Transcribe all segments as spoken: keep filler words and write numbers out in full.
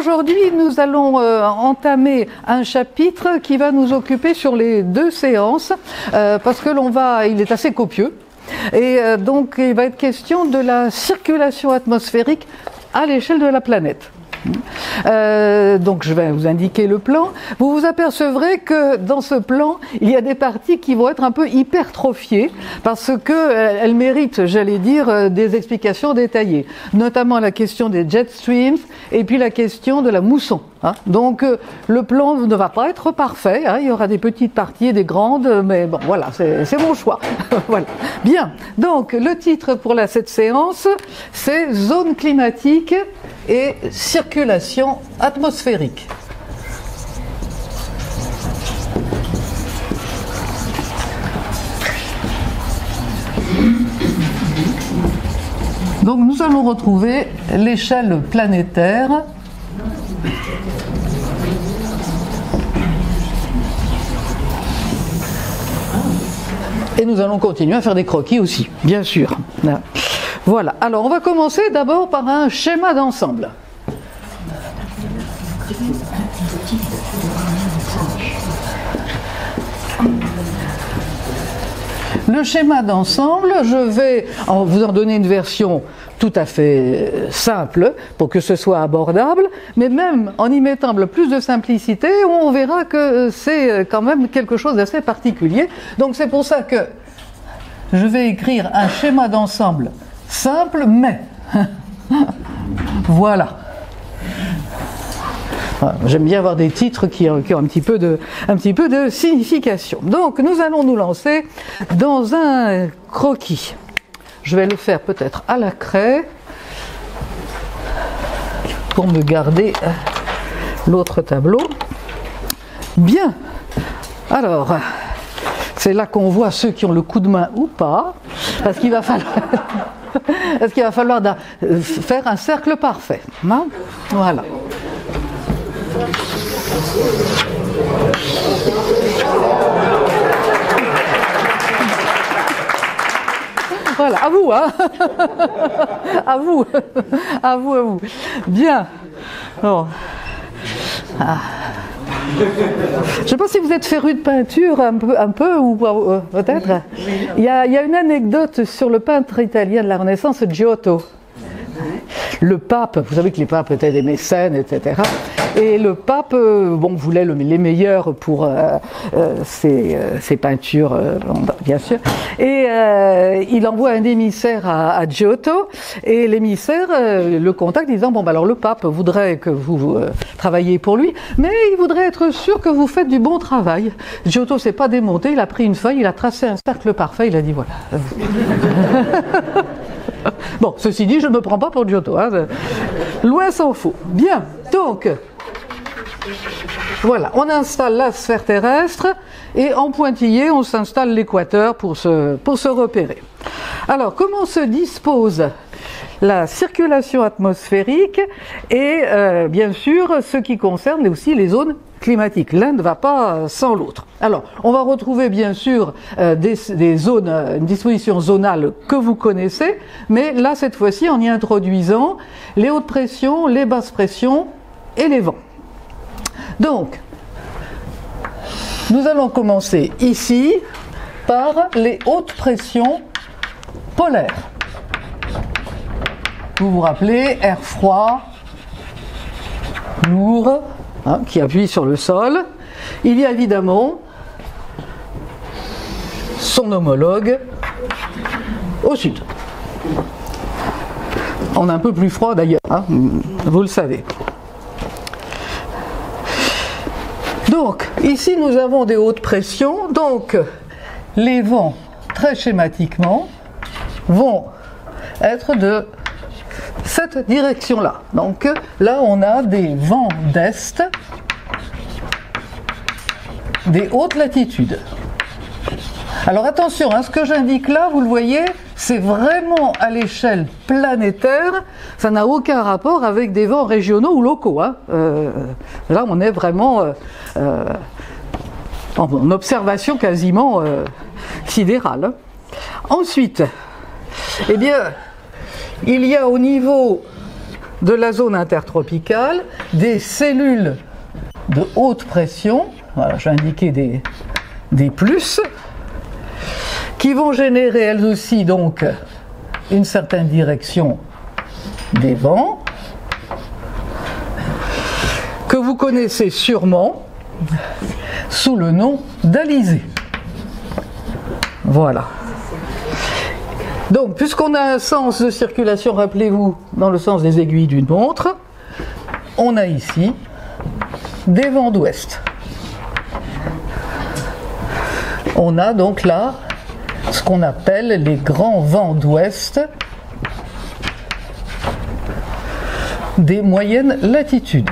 aujourd'hui, nous allons euh, entamer un chapitre qui va nous occuper sur les deux séances, euh, parce que l'on va, il est assez copieux, et euh, donc il va être question de la circulation atmosphérique à l'échelle de la planète. Euh, donc je vais vous indiquer le plan. Vous vous apercevrez que dans ce plan, il y a des parties qui vont être un peu hypertrophiées parce que euh, elles méritent, j'allais dire, euh, des explications détaillées. Notamment la question des jet streams et puis la question de la mousson. Hein. Donc euh, le plan ne va pas être parfait. Hein. Il y aura des petites parties et des grandes, mais bon, voilà, c'est mon choix. Voilà. Bien. Donc le titre pour la, cette séance, c'est zone climatique et circulation atmosphérique. Donc nous allons retrouver l'échelle planétaire et nous allons continuer à faire des croquis aussi, bien sûr. Voilà, alors on va commencer d'abord par un schéma d'ensemble. Le schéma d'ensemble, je vais vous en donner une version tout à fait simple pour que ce soit abordable, mais même en y mettant le plus de simplicité, on verra que c'est quand même quelque chose d'assez particulier. Donc c'est pour ça que je vais écrire un schéma d'ensemble simple, mais voilà. J'aime bien avoir des titres qui ont, qui ont un, petit peu de, un petit peu de signification. Donc nous allons nous lancer dans un croquis. Je vais le faire peut-être à la craie pour me garder l'autre tableau. Bien. Alors, c'est là qu'on voit ceux qui ont le coup de main ou pas, parce qu'il va falloir... Est-ce qu'il va falloir faire un cercle parfait, hein? Voilà. Voilà, à vous, hein? À vous, à vous, à vous. Bien. Bon. Ah. Je ne sais pas si vous êtes féru de peinture un peu, un peu ou euh, peut-être. Il y a, il y a une anecdote sur le peintre italien de la Renaissance, Giotto. Le pape, vous savez que les papes étaient des mécènes, et cetera. Et le pape, euh, bon, voulait le, les meilleurs pour euh, euh, ses, euh, ses peintures, euh, bien sûr. Et euh, il envoie un émissaire à, à Giotto, et l'émissaire euh, le contacte disant, bon, bah, alors le pape voudrait que vous euh, travailliez pour lui, mais il voudrait être sûr que vous faites du bon travail. Giotto s'est pas démonté, il a pris une feuille, il a tracé un cercle parfait, il a dit, voilà. Bon, ceci dit, je ne me prends pas pour Giotto, hein. Loin s'en faut. Bien, donc... Voilà, on installe la sphère terrestre et en pointillé, on s'installe l'équateur pour se, pour se repérer. Alors, comment se dispose la circulation atmosphérique et euh, bien sûr ce qui concerne aussi les zones climatiques. L'un ne va pas sans l'autre. Alors, on va retrouver bien sûr euh, des, des zones, une disposition zonale que vous connaissez, mais là cette fois-ci en y introduisant les hautes pressions, les basses pressions et les vents. Donc, nous allons commencer ici par les hautes pressions polaires. Vous vous rappelez, air froid, lourd, hein, qui appuie sur le sol. Il y a évidemment son homologue au sud. On est un peu plus froid d'ailleurs, hein, vous le savez. Donc, ici nous avons des hautes pressions, donc les vents, très schématiquement, vont être de cette direction-là. Donc là, on a des vents d'est, des hautes latitudes. Alors attention, hein, ce que j'indique là, vous le voyez, c'est vraiment à l'échelle planétaire, ça n'a aucun rapport avec des vents régionaux ou locaux. Hein. Euh, là, on est vraiment euh, euh, en observation quasiment euh, sidérale. Ensuite, eh bien, il y a au niveau de la zone intertropicale des cellules de haute pression, voilà, j'ai indiqué des, des plus, qui vont générer elles aussi donc une certaine direction des vents, que vous connaissez sûrement sous le nom d'alizé. Voilà. Donc, puisqu'on a un sens de circulation, rappelez-vous, dans le sens des aiguilles d'une montre, on a ici des vents d'ouest. On a donc là ce qu'on appelle les grands vents d'ouest des moyennes latitudes.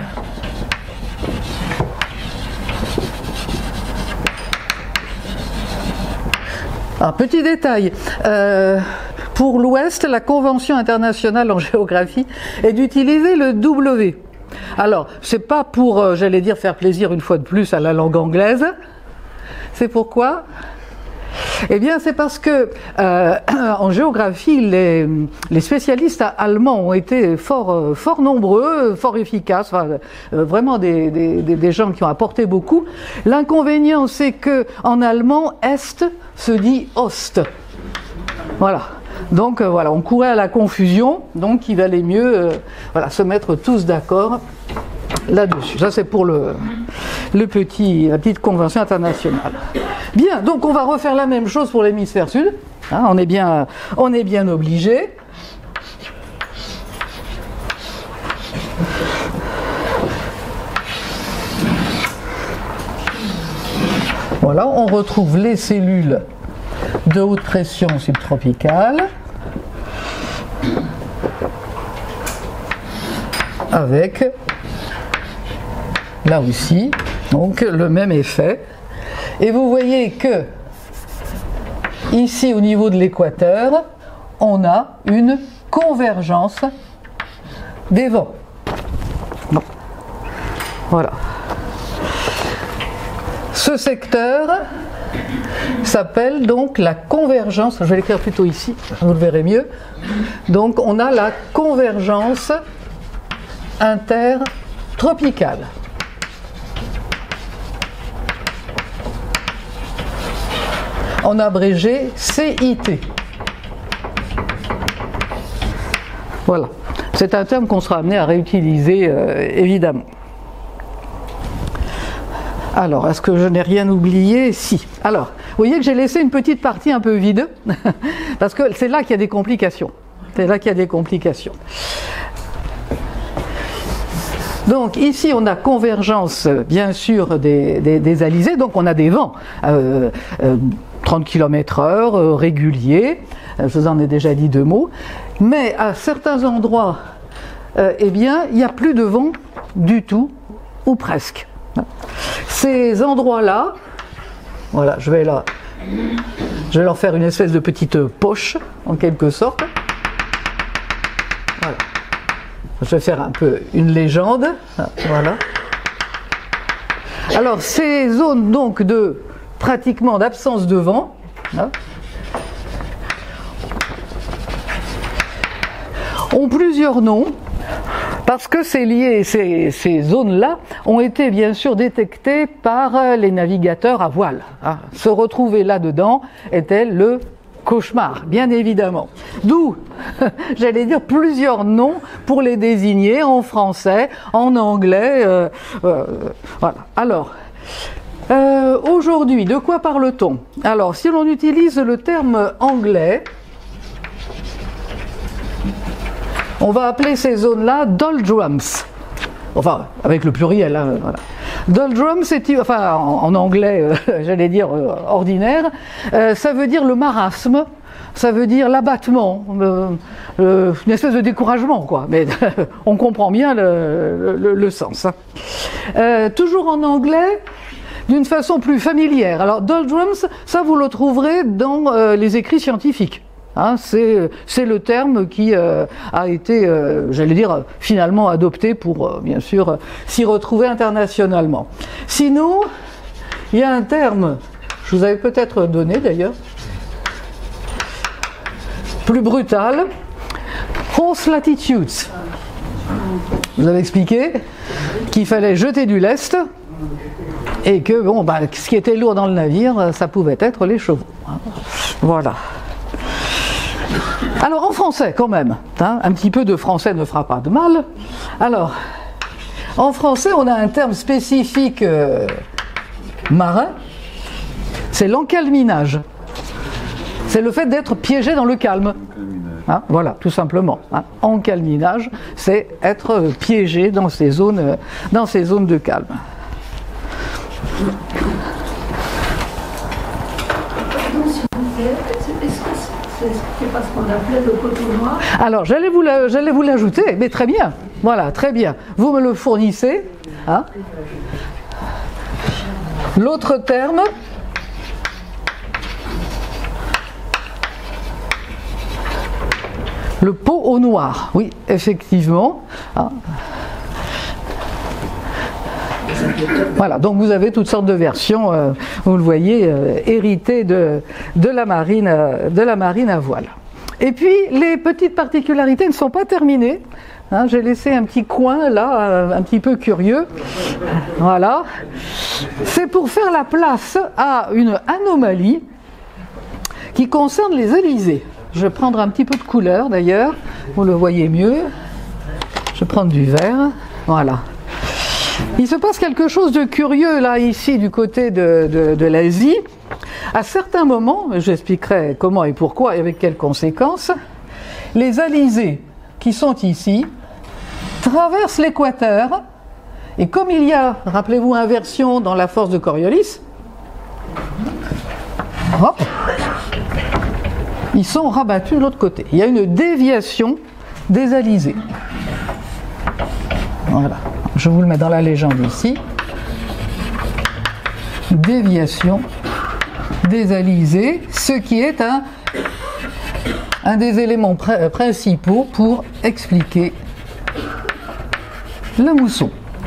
Un petit détail, euh, pour l'Ouest, la Convention internationale en géographie est d'utiliser le W. Alors, c'est pas pour, euh, j'allais dire, faire plaisir une fois de plus à la langue anglaise. C'est pourquoi ? Eh bien, c'est parce que euh, en géographie, les, les spécialistes allemands ont été fort, fort nombreux, fort efficaces, enfin, euh, vraiment des, des, des gens qui ont apporté beaucoup. L'inconvénient, c'est que en allemand, Est se dit Ost. Voilà. Donc euh, voilà, on courait à la confusion, donc il valait mieux euh, voilà, se mettre tous d'accord là-dessus. Ça, c'est pour le, le petit, la petite convention internationale. Bien, donc on va refaire la même chose pour l'hémisphère sud. Hein, on est bien, on est bien obligé. Voilà, on retrouve les cellules de haute pression subtropicale avec là aussi donc le même effet, et vous voyez que ici au niveau de l'équateur on a une convergence des vents. Bon. Voilà. Ce secteur s'appelle donc la convergence, je vais l'écrire plutôt ici, vous le verrez mieux. Donc on a la convergence intertropicale. En abrégé C I T. Voilà, c'est un terme qu'on sera amené à réutiliser euh, évidemment. Alors, est-ce que je n'ai rien oublié? Si. Alors, vous voyez que j'ai laissé une petite partie un peu vide, parce que c'est là qu'il y a des complications. C'est là qu'il y a des complications. Donc, ici, on a convergence, bien sûr, des, des, des alizés. Donc, on a des vents, euh, euh, trente kilomètres heure, euh, réguliers. Je vous en ai déjà dit deux mots. Mais à certains endroits, euh, eh bien, il n'y a plus de vent du tout, ou presque. Ces endroits-là, voilà, je vais là, je vais leur faire une espèce de petite poche, en quelque sorte. Voilà. Je vais faire un peu une légende. Voilà. Alors, ces zones donc de pratiquement d'absence de vent, hein, ont plusieurs noms. Parce que c'est lié, ces, ces zones-là ont été bien sûr détectées par les navigateurs à voile. Hein. Se retrouver là-dedans était le cauchemar, bien évidemment. D'où, j'allais dire, plusieurs noms pour les désigner en français, en anglais. Euh, euh, voilà. Alors, euh, aujourd'hui, de quoi parle-t-on? Alors, si l'on utilise le terme anglais, on va appeler ces zones-là doldrums. Enfin, avec le pluriel. Hein, voilà. Doldrums, c'est, enfin, en, en anglais, euh, j'allais dire euh, ordinaire, euh, ça veut dire le marasme, ça veut dire l'abattement, euh, euh, une espèce de découragement, quoi. Mais on comprend bien le, le, le sens. Hein. Euh, toujours en anglais, d'une façon plus familière. Alors, doldrums, ça vous le trouverez dans euh, les écrits scientifiques. Hein, c'est, c'est le terme qui euh, a été, euh, j'allais dire, finalement adopté pour, euh, bien sûr, euh, s'y retrouver internationalement. Sinon, il y a un terme, je vous avais peut-être donné d'ailleurs, plus brutal, false latitudes. vous avez expliqué qu'il fallait jeter du lest et que bon, bah, ce qui était lourd dans le navire, ça pouvait être les chevaux. Voilà. Alors en français quand même, hein, un petit peu de français ne fera pas de mal. Alors, en français on a un terme spécifique euh, marin, c'est l'encalminage. C'est le fait d'être piégé dans le calme. Hein, voilà, tout simplement. Hein. Encalminage, c'est être piégé dans ces zones, dans ces zones de calme. C'est pas ce qu'on appelait le coton noir. Alors, j'allais vous, la, j'allais vous l'ajouter, mais très bien. Voilà, très bien. Vous me le fournissez. Hein. L'autre terme, le pot au noir. Oui, effectivement. Hein. Voilà, donc vous avez toutes sortes de versions, euh, vous le voyez, euh, héritées de, de, la marine, euh, de la marine à voile. Et puis, les petites particularités ne sont pas terminées. Hein, j'ai laissé un petit coin là, euh, un petit peu curieux. Voilà. C'est pour faire la place à une anomalie qui concerne les alizés. Je vais prendre un petit peu de couleur d'ailleurs, vous le voyez mieux. Je vais prendre du vert. Voilà. Il se passe quelque chose de curieux là, ici, du côté de, de, de l'Asie. À certains moments, j'expliquerai comment et pourquoi et avec quelles conséquences, les alizés qui sont ici traversent l'équateur et comme il y a, rappelez-vous, inversion dans la force de Coriolis, hop, ils sont rabattus de l'autre côté. Il y a une déviation des alizés. Voilà. Je vous le mets dans la légende ici. Déviation des alizés, ce qui est un, un des éléments pr- principaux pour expliquer la mousson.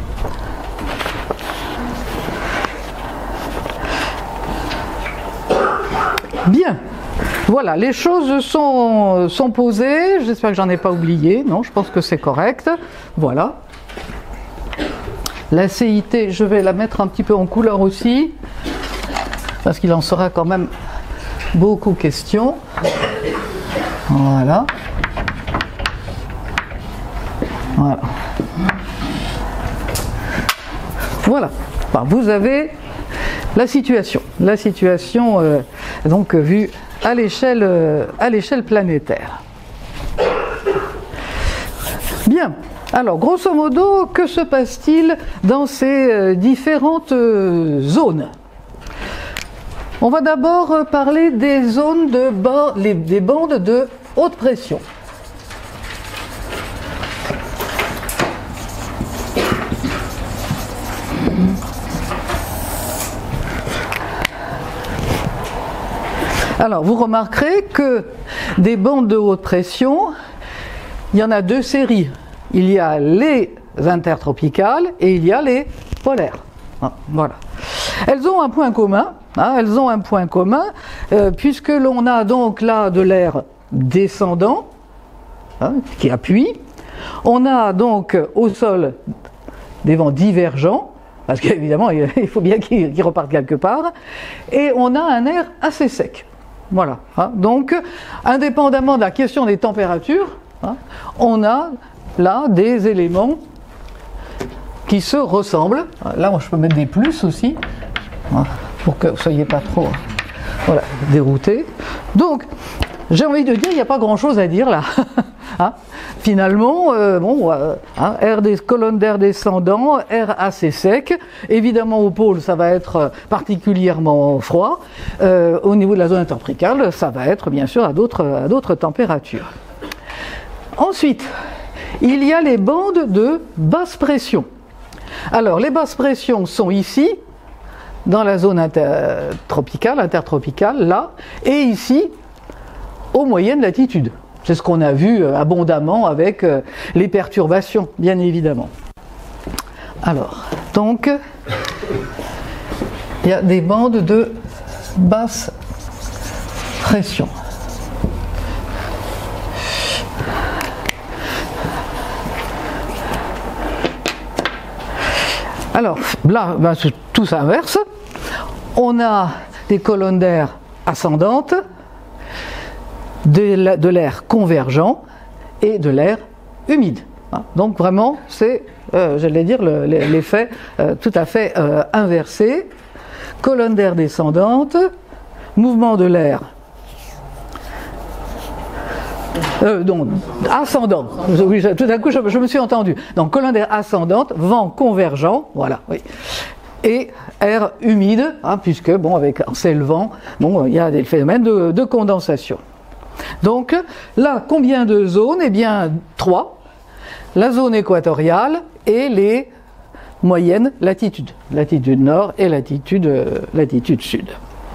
Bien. Voilà, les choses sont, sont posées. J'espère que j'en ai pas oublié. Non, je pense que c'est correct. Voilà. La C I T, je vais la mettre un petit peu en couleur aussi, parce qu'il en sera quand même beaucoup question. Voilà. Voilà. Voilà. Enfin, vous avez la situation. La situation, euh, donc, vue à l'échelle, euh, à l'échelle planétaire. Bien. Alors, grosso modo, que se passe-t-il dans ces euh, différentes euh, zones? On va d'abord euh, parler des zones de ba- les, des bandes de haute pression. Alors, vous remarquerez que des bandes de haute pression, il y en a deux séries. Il y a les intertropicales et il y a les polaires. Ah, voilà. Elles ont un point commun, hein, elles ont un point commun, euh, puisque l'on a donc là de l'air descendant, hein, qui appuie. On a donc au sol des vents divergents, parce qu'évidemment il faut bien qu'ils qu'ils repartent quelque part, et on a un air assez sec. Voilà. Hein. Donc, indépendamment de la question des températures, hein, on a là des éléments qui se ressemblent. Là, moi, je peux mettre des plus aussi, hein, pour que vous ne soyez pas trop voilà, déroutés. Donc, j'ai envie de dire, il n'y a pas grand-chose à dire là. Hein, finalement, euh, bon, euh, hein, air des colonnes d'air descendant, air assez sec. Évidemment, au pôle, ça va être particulièrement froid. Euh, au niveau de la zone intertropicale, ça va être bien sûr à d'autres, à d'autres températures. Ensuite, il y a les bandes de basse pression. Alors, les basses pressions sont ici, dans la zone intertropicale, intertropicale, là, et ici, aux moyennes latitudes. C'est ce qu'on a vu abondamment avec les perturbations, bien évidemment. Alors, donc, il y a des bandes de basse pression. Alors là, ben, tout s'inverse. On a des colonnes d'air ascendantes, de l'air convergent et de l'air humide. Donc vraiment, c'est, euh, j'allais dire, l'effet euh, tout à fait euh, inversé. Colonne d'air descendante, mouvement de l'air euh, donc ascendant. Oui, tout à coup, je, je me suis entendu. Donc colonne d'air ascendante, vent convergent, voilà, oui. Et air humide, hein, puisque bon, avec en s'élevant, bon, il y a des phénomènes de, de condensation. Donc là, combien de zones? Eh bien, trois. La zone équatoriale et les moyennes latitudes, latitude nord et latitude, euh, latitude sud.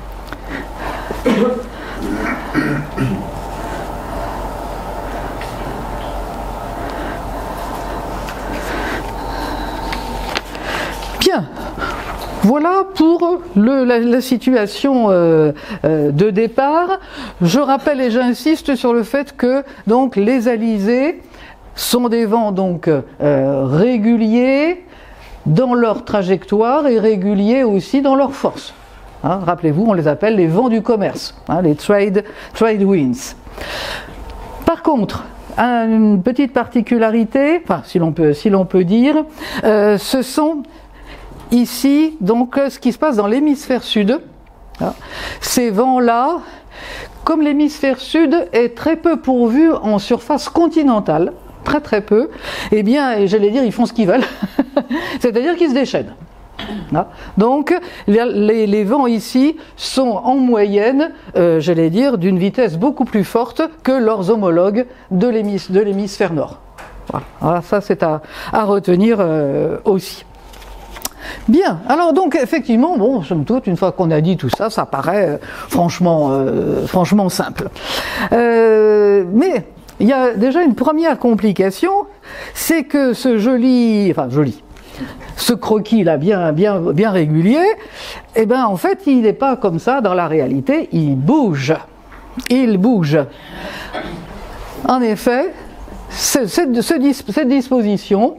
Bien. Voilà pour le, la, la situation euh, euh, de départ. Je rappelle et j'insiste sur le fait que donc les alizés sont des vents donc euh, réguliers dans leur trajectoire et réguliers aussi dans leur force. Hein, rappelez-vous, on les appelle les vents du commerce, hein, les trade, trade winds. Par contre, une petite particularité, enfin si l'on peut, si l'on peut dire, euh, ce sont ici donc ce qui se passe dans l'hémisphère sud. Hein, ces vents-là, comme l'hémisphère sud est très peu pourvu en surface continentale, très très peu, eh bien, j'allais dire, ils font ce qu'ils veulent, c'est-à-dire qu'ils se déchaînent. Donc, les, les vents ici sont en moyenne, euh, j'allais dire, d'une vitesse beaucoup plus forte que leurs homologues de l'hémisphère nord. Voilà. Alors, ça, c'est à, à retenir euh, aussi. Bien, alors donc effectivement, bon, somme toute, une fois qu'on a dit tout ça, ça paraît euh, franchement, euh, franchement simple. Euh, mais il y a déjà une première complication, c'est que ce joli, enfin joli, ce croquis là bien, bien, bien régulier, eh ben en fait il n'est pas comme ça dans la réalité, il bouge, il bouge. En effet, ce, cette, ce, cette disposition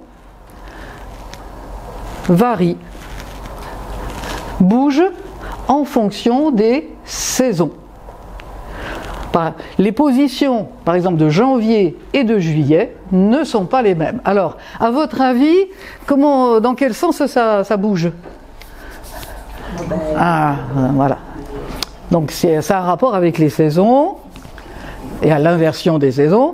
varie, bouge en fonction des saisons. Les positions, par exemple, de janvier et de juillet ne sont pas les mêmes. Alors, à votre avis, comment, dans quel sens ça, ça bouge? Ah, voilà. Donc, ça a un rapport avec les saisons et à l'inversion des saisons.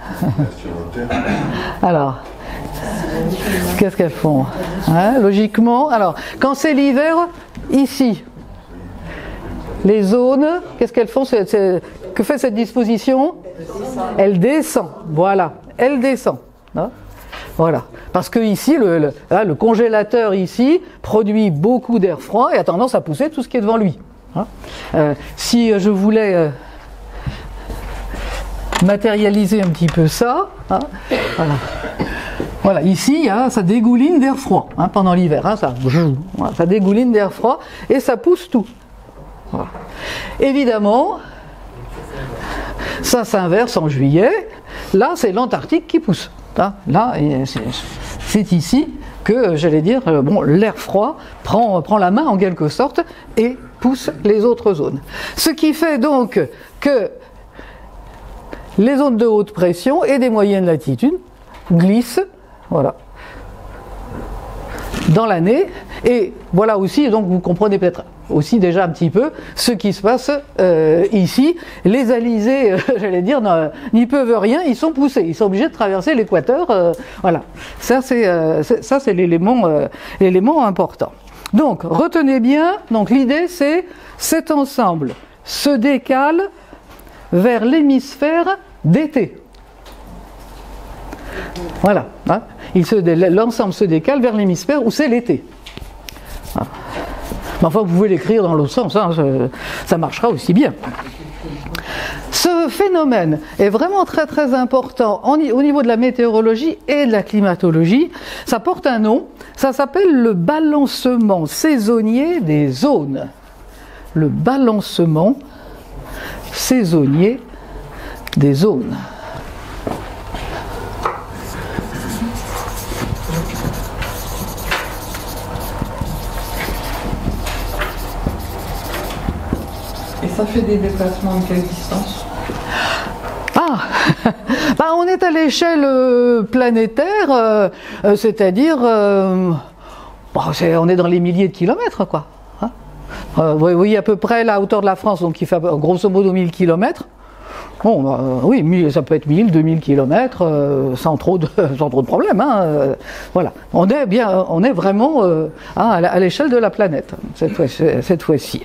Alors, qu'est-ce qu'elles font, hein, logiquement? Alors, quand c'est l'hiver, ici, les zones, qu'est-ce qu'elles font? c'est, c'est, Que fait cette disposition? Elle descend, voilà, elle descend. Hein, voilà, parce que ici, le, le, hein, le congélateur ici produit beaucoup d'air froid et a tendance à pousser tout ce qui est devant lui. Hein. Euh, si je voulais euh, matérialiser un petit peu ça, hein, voilà. Voilà, ici, hein, ça dégouline d'air froid hein, pendant l'hiver, hein, ça, voilà, ça dégouline d'air froid et ça pousse tout. Voilà. Évidemment, ça s'inverse en juillet. Là, c'est l'Antarctique qui pousse. Hein. Là, c'est ici que, j'allais dire, bon, l'air froid prend, prend la main en quelque sorte et pousse les autres zones. Ce qui fait donc que les zones de haute pression et des moyennes latitudes glissent, voilà, dans l'année. Et voilà aussi, donc vous comprenez peut-être aussi déjà un petit peu ce qui se passe euh, ici. Les alizés, euh, j'allais dire, n'y peuvent rien, ils sont poussés, ils sont obligés de traverser l'équateur. Euh, voilà, ça c'est euh, ça c'est l'élément euh, l'élément important. Donc retenez bien, donc l'idée c'est cet ensemble se décale vers l'hémisphère d'été. Voilà, hein, l'ensemble se décale vers l'hémisphère où c'est l'été. Voilà. Mais enfin, vous pouvez l'écrire dans l'autre sens, hein, ça marchera aussi bien. Ce phénomène est vraiment très très important en, au niveau de la météorologie et de la climatologie. Ça porte un nom, ça s'appelle le balancement saisonnier des zones. Le balancement saisonnier des zones. fait des déplacements de quelle distance? Ah, bah, on est à l'échelle euh, planétaire, euh, euh, c'est-à-dire, euh, bon, c'est, on est dans les milliers de kilomètres, quoi. Hein, euh, vous voyez à peu près la hauteur de la France, donc il fait grosso modo mille kilomètres. Bon, euh, oui, ça peut être mille, deux mille kilomètres, euh, sans trop de, sans trop de problèmes. Hein, euh, voilà, on est bien, on est vraiment euh, hein, à l'échelle de la planète cette fois, cette fois-ci.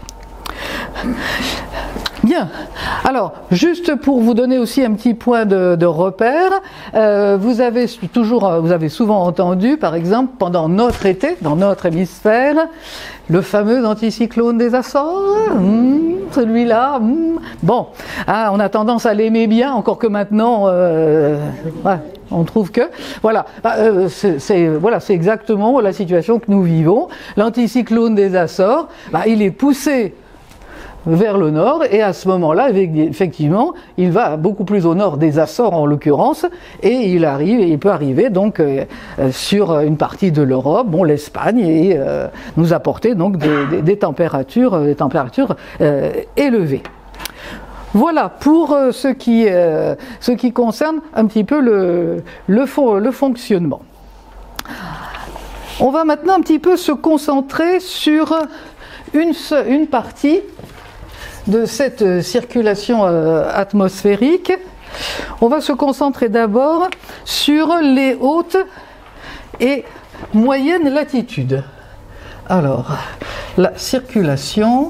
Bien, alors, juste pour vous donner aussi un petit point de, de repère, euh, vous avez toujours, vous avez souvent entendu, par exemple, pendant notre été, dans notre hémisphère, le fameux anticyclone des Açores, mmh, celui-là, mmh. Bon, hein, on a tendance à l'aimer bien, encore que maintenant, euh, ouais, on trouve que, voilà, euh, c'est, c'est, voilà, c'est exactement la situation que nous vivons. L'anticyclone des Açores, bah, il est poussé vers le nord, et à ce moment-là, effectivement, il va beaucoup plus au nord des Açores en l'occurrence, et il arrive, il peut arriver donc euh, sur une partie de l'Europe, bon, l'Espagne, et euh, nous apporter donc des, des, des températures, des températures euh, élevées. Voilà pour euh, ce qui, euh, ce qui concerne un petit peu le, le, fon- le fonctionnement. On va maintenant un petit peu se concentrer sur une, une partie de cette circulation euh, atmosphérique. On va se concentrer d'abord sur les hautes et moyennes latitudes. Alors, la circulation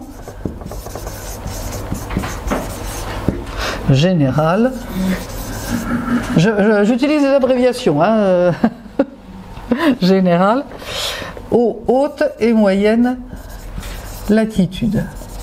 générale, je, je, j'utilise des abréviations, hein, euh, générale, aux hautes et moyennes latitudes.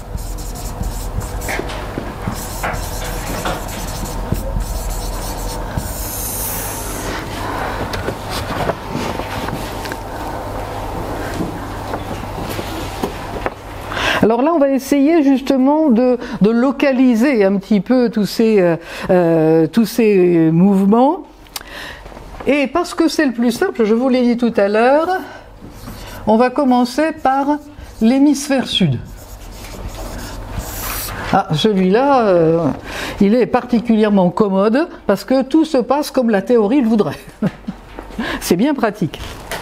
Alors là, on va essayer justement de, de localiser un petit peu tous ces, euh, euh, tous ces mouvements. Et parce que c'est le plus simple, je vous l'ai dit tout à l'heure, on va commencer par l'hémisphère sud. Ah, celui-là, euh, il est particulièrement commode parce que tout se passe comme la théorie le voudrait. C'est bien pratique.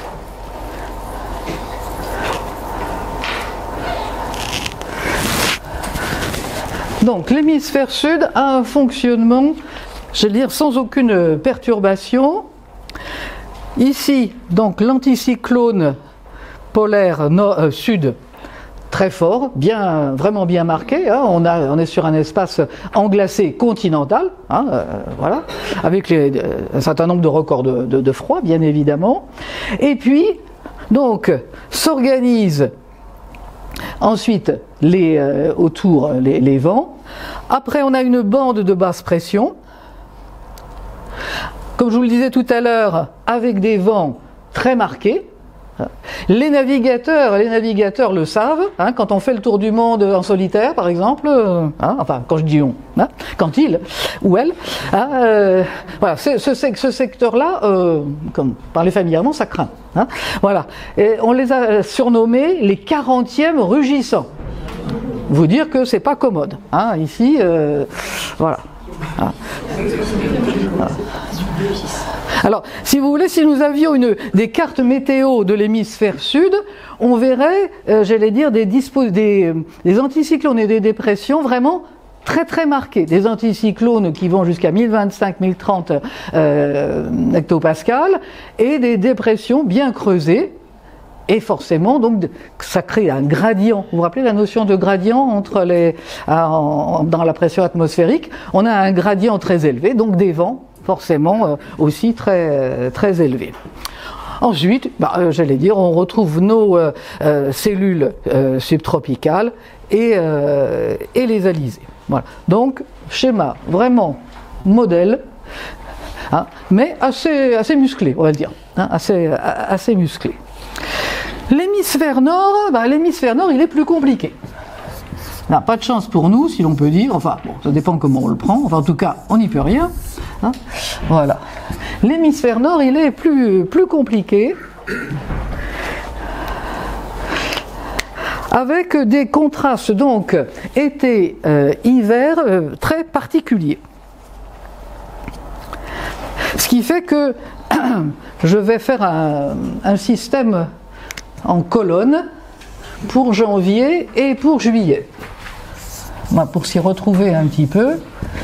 Donc l'hémisphère sud a un fonctionnement, je vais dire, sans aucune perturbation. Ici, donc l'anticyclone polaire nord, euh, sud très fort, bien, vraiment bien marqué. Hein. On, a, on est sur un espace englacé continental, hein, euh, voilà, avec les, euh, un certain nombre de records de, de, de froid, bien évidemment. Et puis, donc, s'organise ensuite les, euh, autour les, les vents. Après, on a une bande de basse pression. Comme je vous le disais tout à l'heure, avec des vents très marqués. Les navigateurs, les navigateurs le savent, hein, quand on fait le tour du monde en solitaire, par exemple, euh, hein, enfin, quand je dis on, hein, quand il ou elle, hein, euh, voilà, ce, ce, ce secteur-là, euh, comme parler familièrement, ça craint. Hein, voilà. Et on les a surnommés les quarantièmes rugissants. Vous dire que c'est pas commode. Hein, ici, euh, voilà. Ah. Ah. Alors, si vous voulez, si nous avions une, des cartes météo de l'hémisphère sud, on verrait, euh, j'allais dire, des, dispo- des, des anticyclones et des dépressions vraiment très très marqués. Des anticyclones qui vont jusqu'à mille vingt-cinq mille trente euh, hectopascales et des dépressions bien creusées. Et forcément, donc, ça crée un gradient. Vous vous rappelez la notion de gradient entre les, en, dans la pression atmosphérique? On a un gradient très élevé, donc des vents forcément euh, aussi très, euh, très élevés. Ensuite, bah, euh, j'allais dire, on retrouve nos euh, euh, cellules euh, subtropicales et, euh, et les alizés. Voilà. Donc, schéma vraiment modèle, hein, mais assez, assez musclé, on va dire, hein, assez, assez musclé. L'hémisphère nord, bah, l'hémisphère nord, il est plus compliqué. Là, pas de chance pour nous, si l'on peut dire. Enfin, bon, ça dépend comment on le prend. Enfin, en tout cas, on n'y peut rien. Hein, voilà. L'hémisphère nord, il est plus, plus compliqué. avec des contrastes donc été-hiver euh, euh, très particuliers. Ce qui fait que je vais faire un, un système en colonne pour janvier et pour juillet. Moi, pour s'y retrouver un petit peu.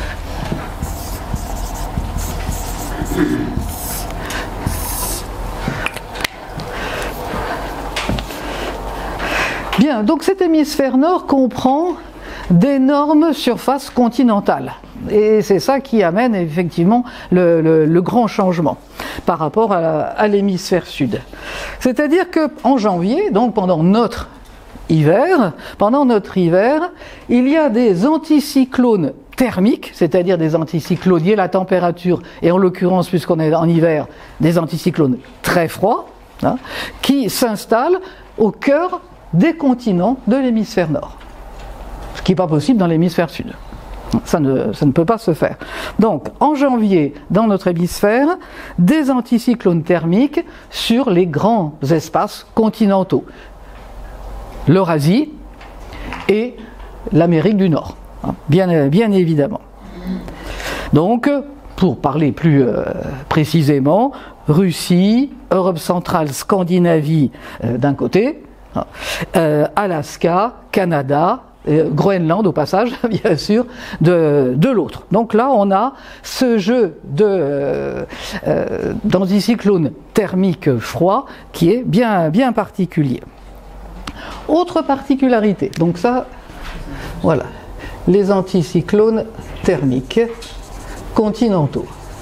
Bien, donc cet hémisphère nord comprend d'énormes surfaces continentales. Et c'est ça qui amène effectivement le, le, le grand changement par rapport à, à l'hémisphère sud. C'est-à-dire qu'en janvier, donc pendant notre hiver, pendant notre hiver, il y a des anticyclones thermiques, c'est-à-dire des anticyclones liés à la température, et en l'occurrence, puisqu'on est en hiver, des anticyclones très froids, hein, qui s'installent au cœur des continents de l'hémisphère nord. Ce qui n'est pas possible dans l'hémisphère sud. Ça ne, ça ne peut pas se faire. Donc, en janvier, dans notre hémisphère, des anticyclones thermiques sur les grands espaces continentaux. L'Eurasie et l'Amérique du Nord, bien, bien évidemment. Donc, pour parler plus euh, précisément, Russie, Europe centrale, Scandinavie euh, d'un côté, euh, Alaska, Canada, euh, Groenland au passage, bien sûr, de, de l'autre. Donc là, on a ce jeu de, euh, euh, d'anticyclones thermiques froids qui est bien, bien particulier. Autre particularité, donc ça, voilà, les anticyclones thermiques continentaux.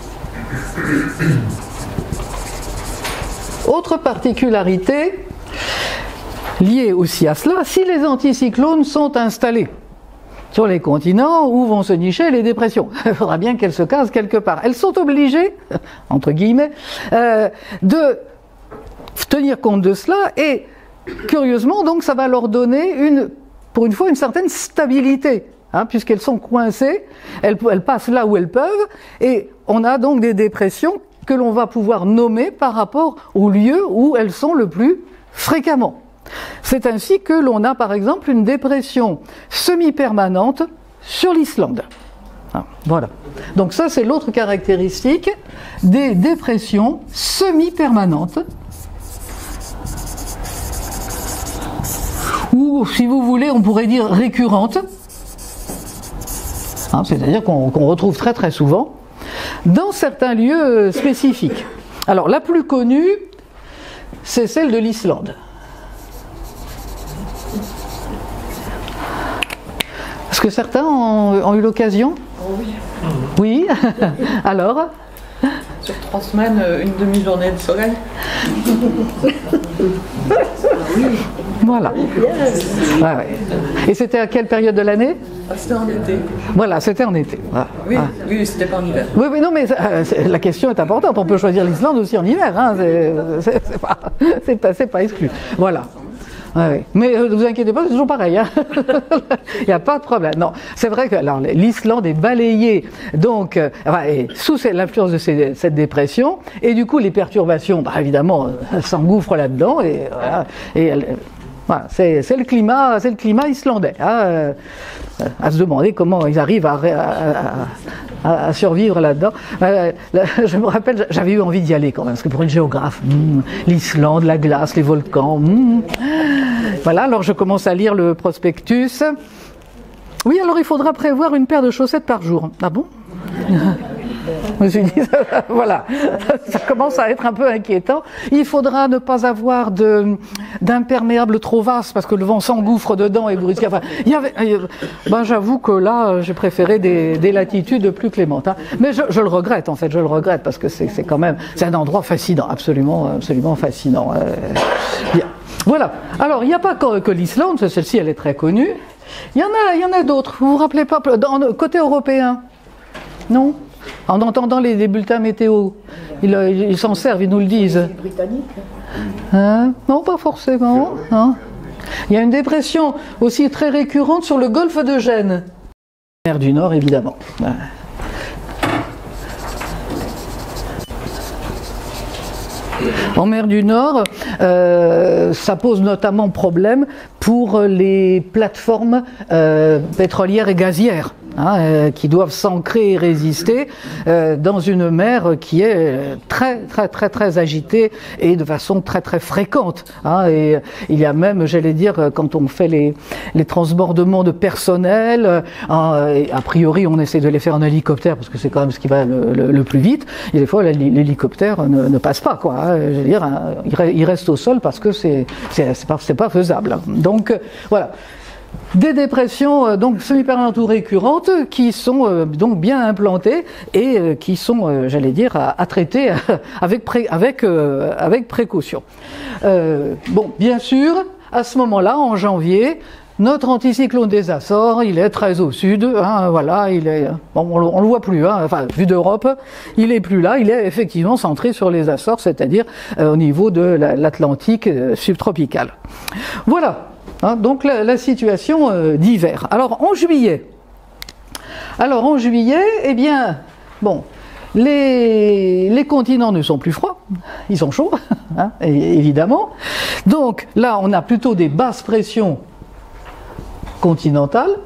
Autre particularité liée aussi à cela, si les anticyclones sont installés sur les continents, où vont se nicher les dépressions? Il faudra bien qu'elles se casent quelque part. Elles sont obligées, entre guillemets, euh, de tenir compte de cela et curieusement, donc, ça va leur donner, une, pour une fois, une certaine stabilité, hein, puisqu'elles sont coincées, elles, elles passent là où elles peuvent, et on a donc des dépressions que l'on va pouvoir nommer par rapport au lieu où elles sont le plus fréquemment. C'est ainsi que l'on a, par exemple, une dépression semi-permanente sur l'Islande. Hein, voilà. Donc ça, c'est l'autre caractéristique des dépressions semi-permanentes, ou, si vous voulez, on pourrait dire récurrente, hein, c'est-à-dire qu'on qu'on retrouve très très souvent, dans certains lieux spécifiques. Alors, la plus connue, c'est celle de l'Islande. Est-ce que certains ont, ont eu l'occasion? Oh oui. Oui. Alors? Sur trois semaines, une demi-journée de soleil. Voilà. Ouais, ouais. Et c'était à quelle période de l'année? Ah, c'était en été. Voilà, c'était en été. Voilà. Oui, Ah. oui, c'était pas en hiver. Oui, oui, non, mais euh, la question est importante. On peut choisir l'Islande aussi en hiver. Hein. C'est, c'est, pas, c'est, pas, c'est pas exclu. Voilà. Ouais, ouais. Mais ne euh, vous inquiétez pas, c'est toujours pareil. Hein. Il n'y a pas de problème. Non, c'est vrai que alors, l'Islande est balayée donc, euh, enfin, est sous l'influence de ces, cette dépression, et du coup les perturbations, bah, évidemment, euh, s'engouffrent là-dedans, et, voilà, et euh, voilà, c'est, c'est le climat, c'est le climat islandais. Hein, euh, à se demander comment ils arrivent à, à, à, à survivre là-dedans. Euh, là, je me rappelle, j'avais eu envie d'y aller quand même, parce que pour une géographe, hmm, l'Islande, la glace, les volcans. Hmm, voilà, alors je commence à lire le prospectus. Oui, alors il faudra prévoir une paire de chaussettes par jour. Ah bon? Je me suis dit, voilà, ça commence à être un peu inquiétant. Il faudra ne pas avoir de, d'imperméable trop vaste parce que le vent s'engouffre dedans et vous risquez. Enfin, il y avait, ben, j'avoue que là, j'ai préféré des, des latitudes plus clémentes. Hein. Mais je, je le regrette, en fait, je le regrette parce que c'est, c'est quand même, c'est un endroit fascinant, absolument, absolument fascinant. Euh, bien. Voilà. Alors, il n'y a pas que, que l'Islande, celle-ci, elle est très connue. Il y en a, il y en a d'autres. Vous vous rappelez pas, dans, côté européen? Non? En entendant les, les bulletins météo, ils, ils s'en servent, ils nous le disent. Les Britanniques. Hein? Non, pas forcément. Hein? Il y a une dépression aussi très récurrente sur le golfe de Gênes. Mer du Nord, évidemment. En mer du Nord, euh, ça pose notamment problème pour les plateformes euh, pétrolières et gazières. Hein, euh, qui doivent s'ancrer et résister euh, dans une mer qui est très très très très agitée et de façon très très fréquente. Hein, et il y a même, j'allais dire, quand on fait les, les transbordements de personnel, euh, a priori on essaie de les faire en hélicoptère parce que c'est quand même ce qui va le, le, le plus vite. Et des fois l'hélicoptère ne, ne passe pas, quoi. Hein, je veux dire, hein, il reste au sol parce que c'est c'est c'est pas, c'est pas faisable. Donc euh, voilà. Des dépressions euh, donc semi-permanentes ou récurrentes qui sont euh, donc bien implantées et euh, qui sont, euh, j'allais dire, à, à traiter avec, pré, avec, euh, avec précaution. Euh, bon, bien sûr, à ce moment-là, en janvier, notre anticyclone des Açores, il est très au sud, hein, voilà, il est, bon, on, on le voit plus, hein, enfin, vu d'Europe, il est plus là, il est effectivement centré sur les Açores, c'est-à-dire euh, au niveau de l'Atlantique euh, subtropical. Voilà. Hein, donc la, la situation euh, d'hiver. Alors en juillet, alors en juillet, eh bien, bon, les, les continents ne sont plus froids, ils sont chauds, hein, évidemment. Donc là, on a plutôt des basses pressions continentales.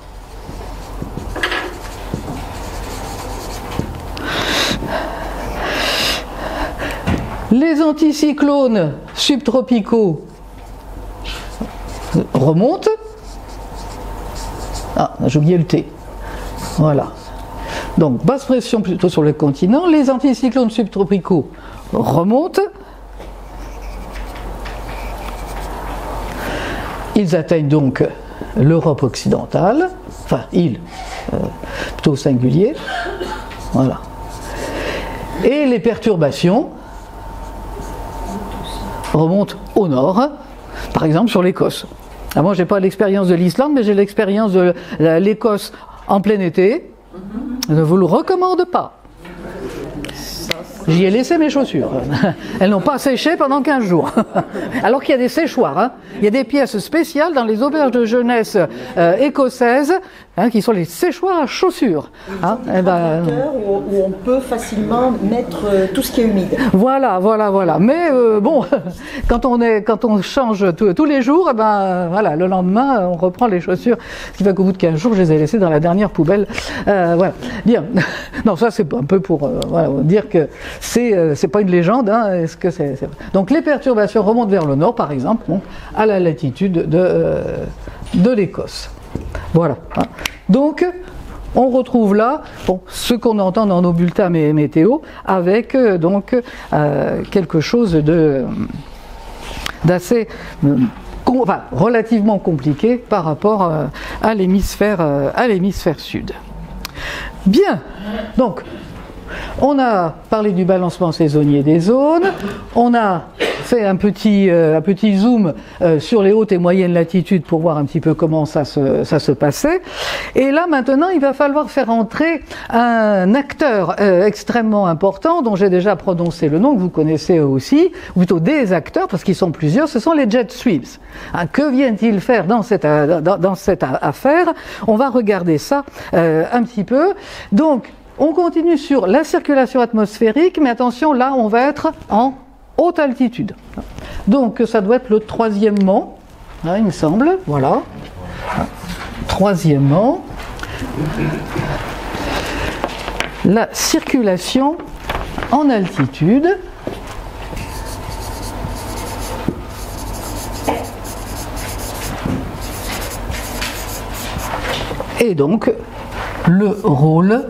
Les anticyclones subtropicaux remonte. Ah, j'ai oublié le T. Voilà. Donc, basse pression plutôt sur le continent. Les anticyclones subtropicaux remontent. Ils atteignent donc l'Europe occidentale. Enfin, ils, euh, plutôt au singulier. Voilà. Et les perturbations remontent au nord, par exemple sur l'Écosse. Ah, moi, je n'ai pas l'expérience de l'Islande, mais j'ai l'expérience de l'Écosse en plein été. Je ne vous le recommande pas. J'y ai laissé mes chaussures. Elles n'ont pas séché pendant quinze jours. Alors qu'il y a des séchoirs. Hein. Il y a des pièces spéciales dans les auberges de jeunesse euh, écossaises, hein, qui sont les séchoirs à chaussures. Hein. Et ben, où, où on peut facilement mettre euh, tout ce qui est humide. Voilà, voilà, voilà. Mais euh, bon, quand on, est, quand on change tout, tous les jours, eh ben, euh, voilà, le lendemain, on reprend les chaussures. Ce qui fait qu'au bout de quinze jours, je les ai laissées dans la dernière poubelle. Euh, voilà. Bien. Non, ça, c'est un peu pour euh, voilà, dire que c'est euh, c'est pas une légende. Hein, est-ce que c'est, c'est... Donc les perturbations remontent vers le nord, par exemple, bon, à la latitude de, euh, de l'Écosse. Voilà. Hein. Donc on retrouve là bon, ce qu'on entend dans nos bulletins mé- météo avec euh, donc euh, quelque chose de d'assez euh, com- enfin, relativement compliqué par rapport euh, à l'hémisphère euh, à l'hémisphère sud. Bien. Donc on a parlé du balancement saisonnier des zones, on a fait un petit, euh, un petit zoom euh, sur les hautes et moyennes latitudes pour voir un petit peu comment ça se, ça se passait. Et là maintenant, il va falloir faire entrer un acteur euh, extrêmement important dont j'ai déjà prononcé le nom, que vous connaissez aussi, ou plutôt des acteurs, parce qu'ils sont plusieurs, ce sont les jet streams. Hein, que viennent-ils faire dans cette, dans, dans cette affaire? On va regarder ça euh, un petit peu. Donc, on continue sur la circulation atmosphérique, mais attention, là, on va être en haute altitude. Donc, ça doit être le troisièmement, hein, il me semble, voilà. Troisièmement, la circulation en altitude. Et donc, le rôle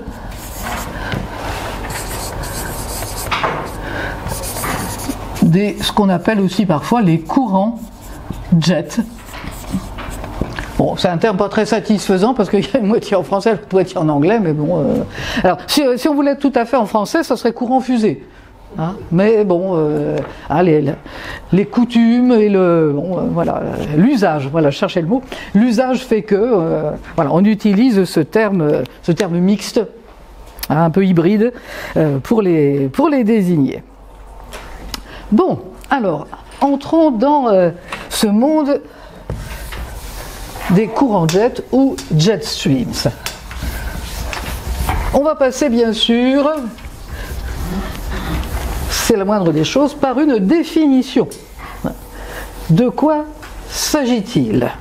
des, ce qu'on appelle aussi parfois les courants jet. Bon, c'est un terme pas très satisfaisant parce qu'il y a une moitié en français, une moitié en anglais, mais bon. Euh... Alors, si, si on voulait être tout à fait en français, ça serait courant fusée. Hein, mais bon, euh, hein, les, les coutumes et le, bon, euh, voilà, l'usage, voilà, je cherchais le mot. L'usage fait que, euh, voilà, on utilise ce terme, ce terme mixte, hein, un peu hybride, euh, pour les, pour les désigner. Bon, alors, entrons dans euh, ce monde des courants jet ou jet streams. On va passer bien sûr, c'est la moindre des choses, par une définition. De quoi s'agit-il?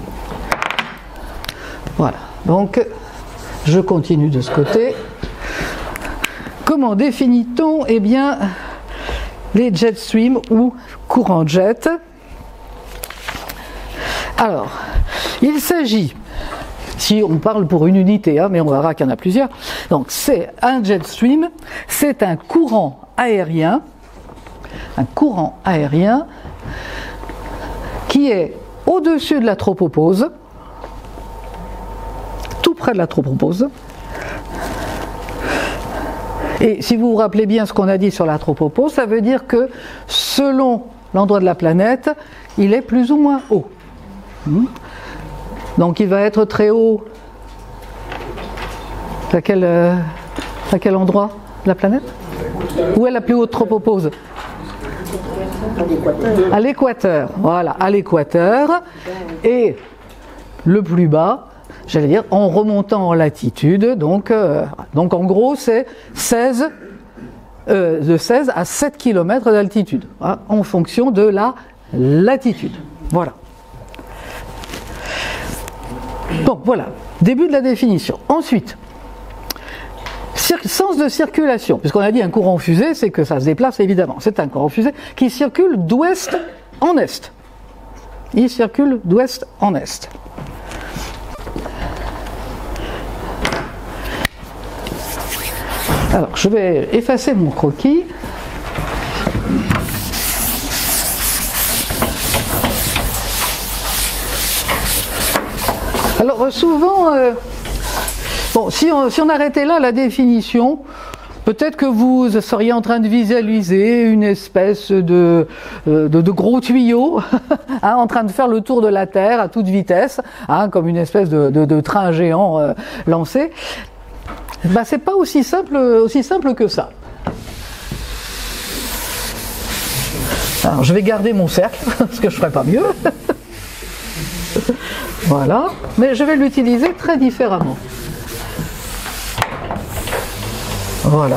Voilà, donc je continue de ce côté. Comment définit-on, eh bien, les jet streams ou courants jet? Alors, il s'agit, si on parle pour une unité, hein, mais on verra qu'il y en a plusieurs, donc c'est un jet stream, c'est un courant aérien, un courant aérien qui est au-dessus de la tropopause, tout près de la tropopause. Et si vous vous rappelez bien ce qu'on a dit sur la tropopause, ça veut dire que selon l'endroit de la planète, il est plus ou moins haut. Donc il va être très haut. À quel, euh, à quel endroit de la planète? Où est la plus haute tropopause? À l'équateur. Voilà, à l'équateur. Et le plus bas, j'allais dire, en remontant en latitude. Donc, euh, donc en gros, c'est seize, euh, de seize à sept kilomètres d'altitude, hein, en fonction de la latitude. Voilà. Donc voilà, début de la définition. Ensuite, sens de circulation, puisqu'on a dit un courant fusée, c'est que ça se déplace évidemment. C'est un courant fusée qui circule d'ouest en est. Il circule d'ouest en est. Alors, je vais effacer mon croquis. Alors, souvent, euh, bon, si on, si on arrêtait là la définition, peut-être que vous seriez en train de visualiser une espèce de, de, de gros tuyau hein, en train de faire le tour de la Terre à toute vitesse, hein, comme une espèce de, de, de train géant euh, lancé. Ben, c'est pas aussi simple, aussi simple que ça. Alors, je vais garder mon cercle, parce que je ferai pas mieux. Voilà, mais je vais l'utiliser très différemment. Voilà.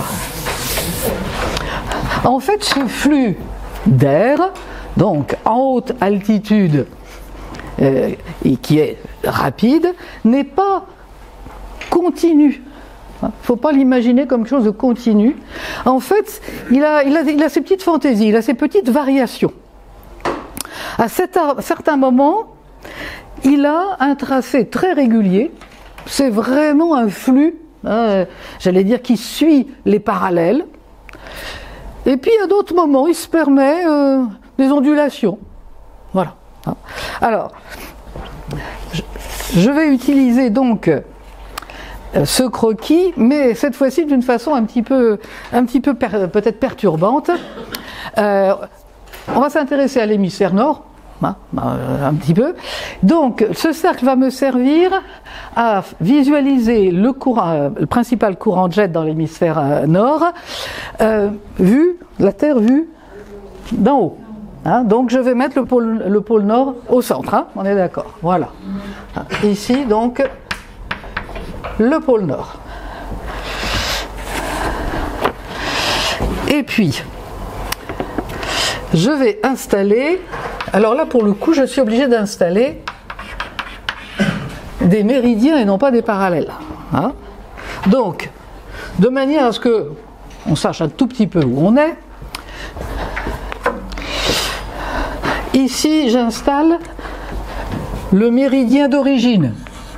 En fait, ce flux d'air, donc en haute altitude, euh, et qui est rapide, n'est pas continu. Il ne faut pas l'imaginer comme quelque chose de continu. En fait, il a, il a, il a ses petites fantaisies, il a ses petites variations. À certains moments, il a un tracé très régulier. C'est vraiment un flux, hein, j'allais dire, qui suit les parallèles. Et puis, à d'autres moments, il se permet euh, des ondulations. Voilà. Alors, je, je vais utiliser donc ce croquis, mais cette fois-ci d'une façon un petit peu, un petit peu per, peut-être perturbante. Euh, on va s'intéresser à l'hémisphère nord, hein, un petit peu. Donc, ce cercle va me servir à visualiser le, courant, le principal courant jet dans l'hémisphère nord, euh, vu, la Terre vue d'en haut. Hein, donc, je vais mettre le pôle, le pôle nord au centre, hein, on est d'accord. Voilà. Ici, donc, le pôle Nord. Et puis, je vais installer, alors là pour le coup je suis obligé d'installer des méridiens et non pas des parallèles. Hein. Donc, de manière à ce que on sache un tout petit peu où on est, ici j'installe le méridien d'origine.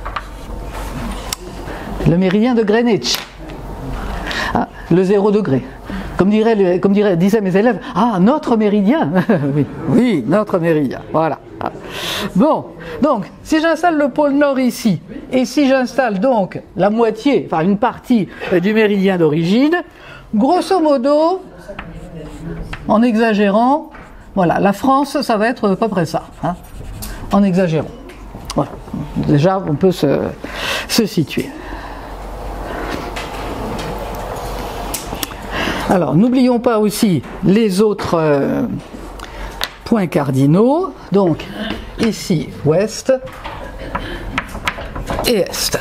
Le méridien de Greenwich, ah, le zéro degré. Comme, dirait, comme dirait, disaient mes élèves, ah, notre méridien. oui, oui, notre méridien, voilà. Bon, donc, si j'installe le pôle Nord ici, et si j'installe donc la moitié, enfin une partie du méridien d'origine, grosso modo, en exagérant, voilà, la France, ça va être à peu près ça, hein, en exagérant. Voilà, déjà, on peut se, se situer. Alors, n'oublions pas aussi les autres euh, points cardinaux. Donc, ici, ouest et est.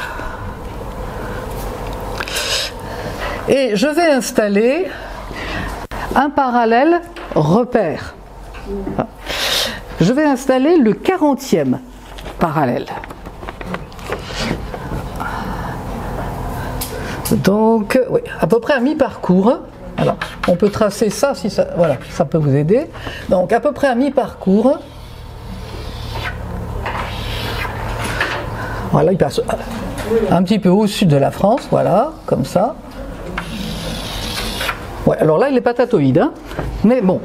Et je vais installer un parallèle repère. je vais installer le quarantième parallèle. Donc, oui, à peu près à mi-parcours. Alors, on peut tracer ça, si ça, voilà, ça peut vous aider. Donc, à peu près à mi-parcours. Voilà, il passe un petit peu au sud de la France, voilà, comme ça. Ouais, alors là, il est patatoïde, hein, mais bon.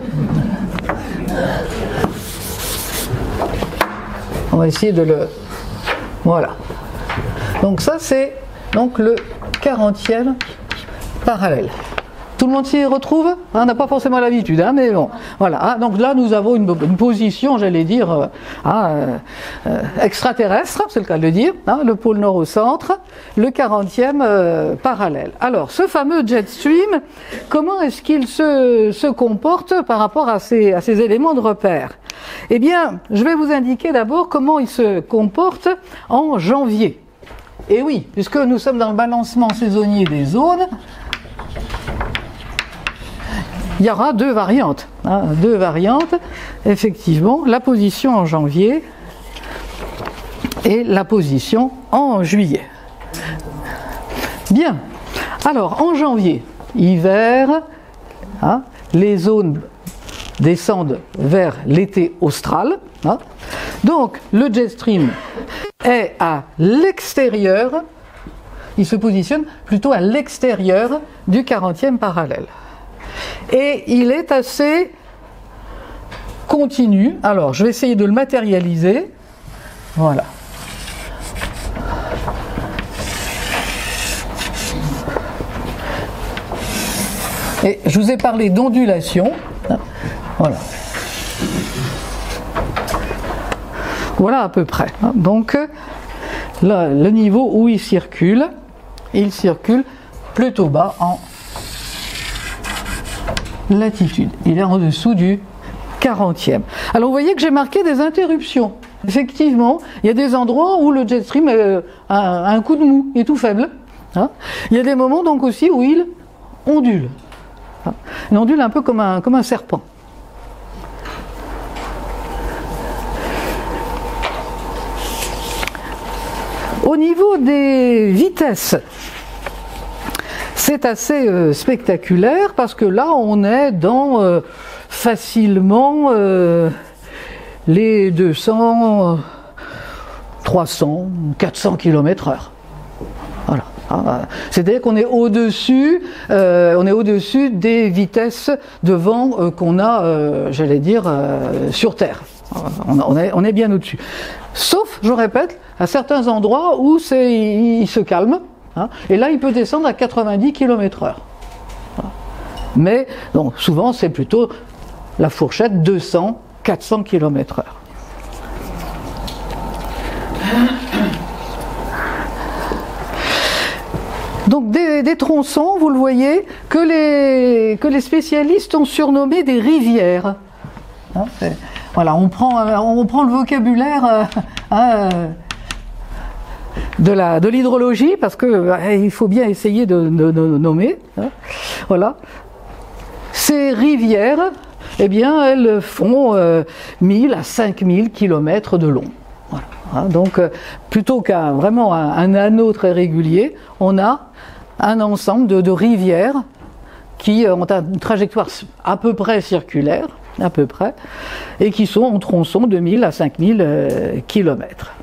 On va essayer de le... Voilà. Donc ça, c'est donc le quarantième parallèle. Tout le monde s'y retrouve? On n'a pas forcément l'habitude, hein, mais bon. Voilà. Ah, donc là, nous avons une, une position, j'allais dire, euh, euh, euh, extraterrestre, c'est le cas de le dire, hein, le pôle nord au centre, le quarantième euh, parallèle. Alors, ce fameux jet stream, comment est-ce qu'il se, se comporte par rapport à ces, à ces éléments de repère? Eh bien, je vais vous indiquer d'abord comment il se comporte en janvier. Et oui, puisque nous sommes dans le balancement saisonnier des zones, il y aura deux variantes, hein, deux variantes, effectivement, la position en janvier et la position en juillet. Bien, alors en janvier, hiver, hein, les zones descendent vers l'été austral, hein, donc le jet stream est à l'extérieur, il se positionne plutôt à l'extérieur du quarantième parallèle. Et il est assez continu. Alors, je vais essayer de le matérialiser. Voilà. Et je vous ai parlé d'ondulation. Voilà. Voilà à peu près. Donc, là, le niveau où il circule, il circule plutôt bas en latitude. Il est en dessous du quarantième. Alors vous voyez que j'ai marqué des interruptions. Effectivement, il y a des endroits où le jet stream a un coup de mou, il est tout faible. Hein. Il y a des moments donc aussi où il ondule. Hein. Il ondule un peu comme un, comme un serpent. Au niveau des vitesses, c'est assez euh, spectaculaire parce que là on est dans euh, facilement euh, les deux cents, trois cents, quatre cents kilomètres heure. Voilà. C'est-à-dire qu'on est au-dessus, euh, on est au-dessus des vitesses de vent euh, qu'on a, euh, j'allais dire, euh, sur Terre. On, on, est, on est bien au-dessus. Sauf, je répète, à certains endroits où c'est, il, il se calme. Hein, et là, il peut descendre à quatre-vingt-dix kilomètres heure. Mais donc, souvent, c'est plutôt la fourchette deux cents à quatre cents kilomètres heure. Donc, des, des tronçons, vous le voyez, que les, que les spécialistes ont surnommé des rivières. Hein, voilà, on prend, on prend le vocabulaire... Euh, euh, de la de l'hydrologie parce que euh, il faut bien essayer de, de, de nommer, hein. Voilà. Ces rivières, eh bien elles font euh, mille à cinq mille kilomètres de long. Voilà. Hein. Donc euh, plutôt qu'un vraiment un, un anneau très régulier, on a un ensemble de, de rivières qui ont une trajectoire à peu près circulaire, à peu près, et qui sont en tronçon de mille à cinq mille euh, kilomètres.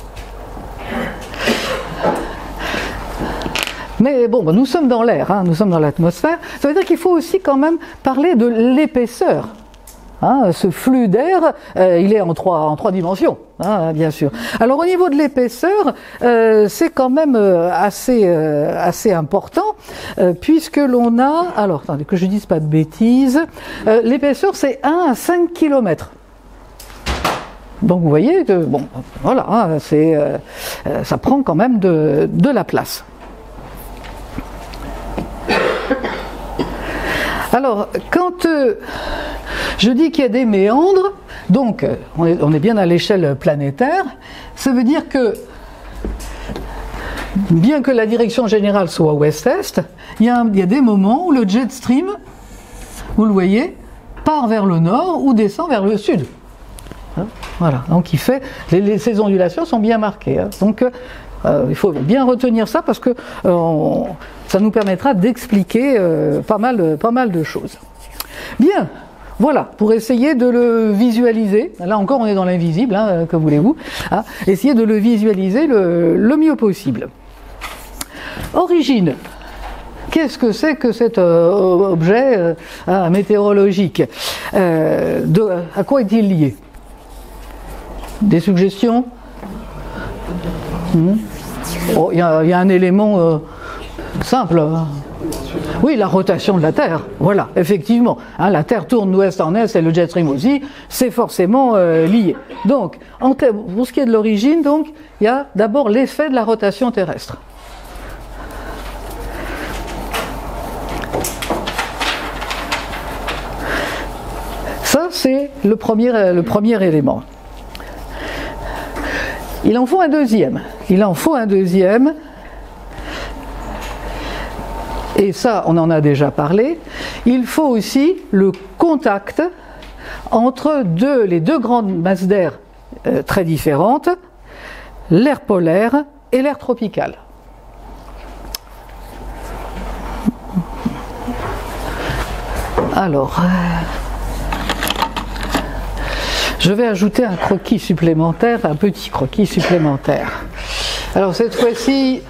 Mais bon, nous sommes dans l'air, hein, nous sommes dans l'atmosphère. Ça veut dire qu'il faut aussi quand même parler de l'épaisseur. Hein, ce flux d'air, euh, il est en trois, en trois dimensions, hein, bien sûr. Alors au niveau de l'épaisseur, euh, c'est quand même euh, assez, euh, assez important, euh, puisque l'on a, alors attendez que je ne dise pas de bêtises, euh, l'épaisseur c'est un à cinq kilomètres. Donc vous voyez que, bon, voilà, hein, c'est, euh, ça prend quand même de, de la place. Alors, quand euh, je dis qu'il y a des méandres, donc euh, on, est, on est bien à l'échelle planétaire, ça veut dire que, bien que la direction générale soit ouest-est, il y a, il y a des moments où le jet stream, vous le voyez, part vers le nord ou descend vers le sud. Hein, voilà, donc il fait, les, les, ces ondulations sont bien marquées. Hein, donc euh, il faut bien retenir ça parce que euh, on, ça nous permettra d'expliquer euh, pas mal, pas mal de choses. Bien, voilà, pour essayer de le visualiser. Là encore, on est dans l'invisible, hein, que voulez-vous. Hein, essayer de le visualiser le, le mieux possible. Origine. Qu'est-ce que c'est que cet euh, objet euh, météorologique euh, de, à quoi est-il lié? Des suggestions? Il oh, y, y a un élément euh, simple. Oui, la rotation de la Terre. Voilà, effectivement. Hein, la Terre tourne d'ouest en est et le jet stream aussi. C'est forcément euh, lié. Donc, en pour ce qui est de l'origine, donc, il y a d'abord l'effet de la rotation terrestre. Ça, c'est le premier, le premier élément. Il en faut un deuxième. Il en faut un deuxième. Et ça, on en a déjà parlé. Il faut aussi le contact entre deux, les deux grandes masses d'air euh, très différentes, l'air polaire et l'air tropical. Alors... Euh, je vais ajouter un croquis supplémentaire, un petit croquis supplémentaire. Alors cette fois-ci,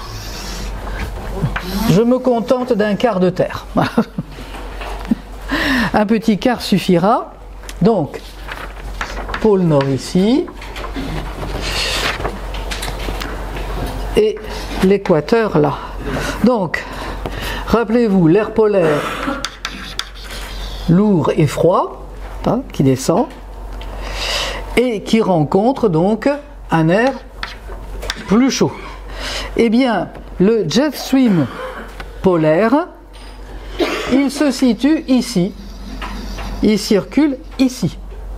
je me contente d'un quart de terre. Un petit quart suffira. Donc, pôle nord ici, et l'équateur là. Donc, rappelez-vous, l'air polaire lourd et froid, hein, qui descend, et qui rencontre donc un air plus chaud. Eh bien, le jet stream polaire, il se situe ici. Il circule ici.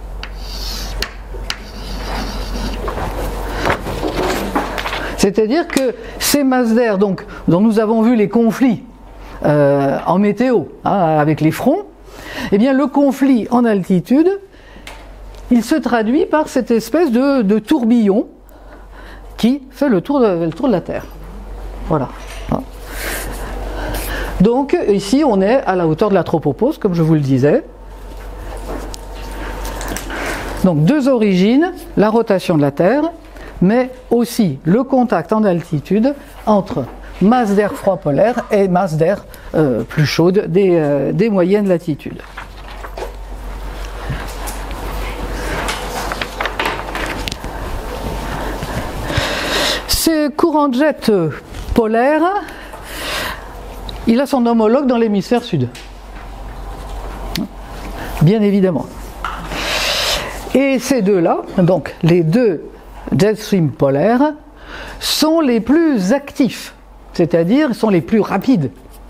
C'est-à-dire que ces masses d'air, donc, dont nous avons vu les conflits euh, en météo, hein, avec les fronts, eh bien, le conflit en altitude, il se traduit par cette espèce de, de tourbillon qui fait le tour de, le tour de la Terre. Voilà. Donc ici on est à la hauteur de la tropopause, comme je vous le disais. Donc deux origines, la rotation de la Terre, mais aussi le contact en altitude entre masse d'air froid polaire et masse d'air euh, plus chaude des, euh, des moyennes latitudes. Ce courant de jet polaire, il a son homologue dans l'hémisphère sud. Bien évidemment. Et ces deux-là, donc les deux jet streams polaires, sont les plus actifs, c'est-à-dire sont les plus rapides.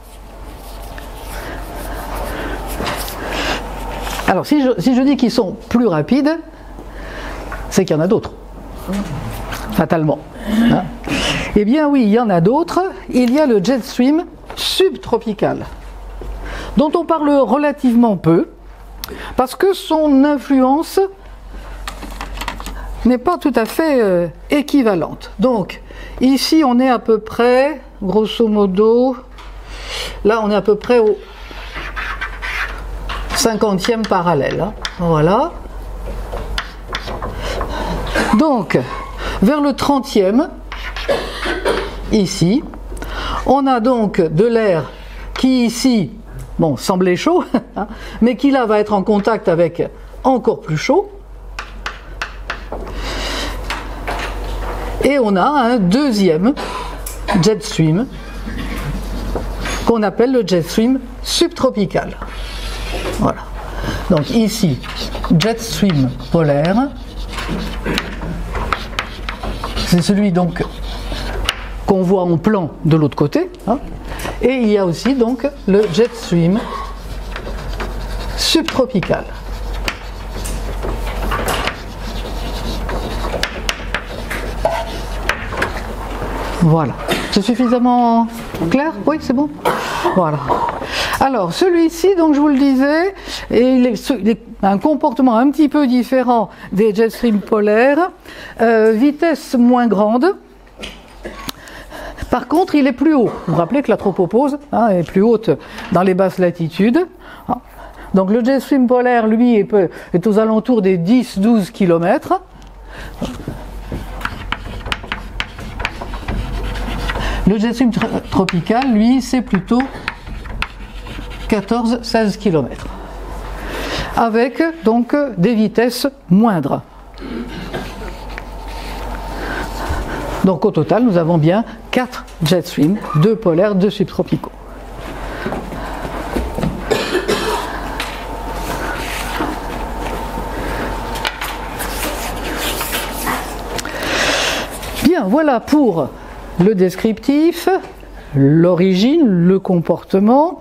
Alors si je, si je dis qu'ils sont plus rapides, c'est qu'il y en a d'autres, fatalement. Hein? Eh bien oui, il y en a d'autres. Il y a le jet stream subtropical, dont on parle relativement peu, parce que son influence n'est pas tout à fait euh, équivalente. Donc, ici on est à peu près, grosso modo, là on est à peu près au cinquantième parallèle. Hein. Voilà. Donc, vers le trentième, ici, on a donc de l'air qui ici, bon, semblait chaud, hein, mais qui là va être en contact avec encore plus chaud. Et on a un deuxième jet stream qu'on appelle le jet stream subtropical. Voilà. Donc ici, jet stream polaire. C'est celui donc qu'on voit en plan de l'autre côté. Hein. Et il y a aussi donc le jet stream subtropical. Voilà. C'est suffisamment clair? Oui, c'est bon? Voilà. Alors, celui-ci, donc je vous le disais, il est, il est un comportement un petit peu différent des jet stream polaires, euh, vitesse moins grande. Par contre, il est plus haut. Vous vous rappelez que la tropopause hein, est plus haute dans les basses latitudes. Donc le jet stream polaire, lui, est, peu, est aux alentours des dix à douze kilomètres. Le jet stream tr tropical, lui, c'est plutôt quatorze à seize kilomètres. Avec donc des vitesses moindres. Donc au total, nous avons bien quatre jet streams, deux polaires, deux subtropicaux. Bien, voilà pour le descriptif, l'origine, le comportement.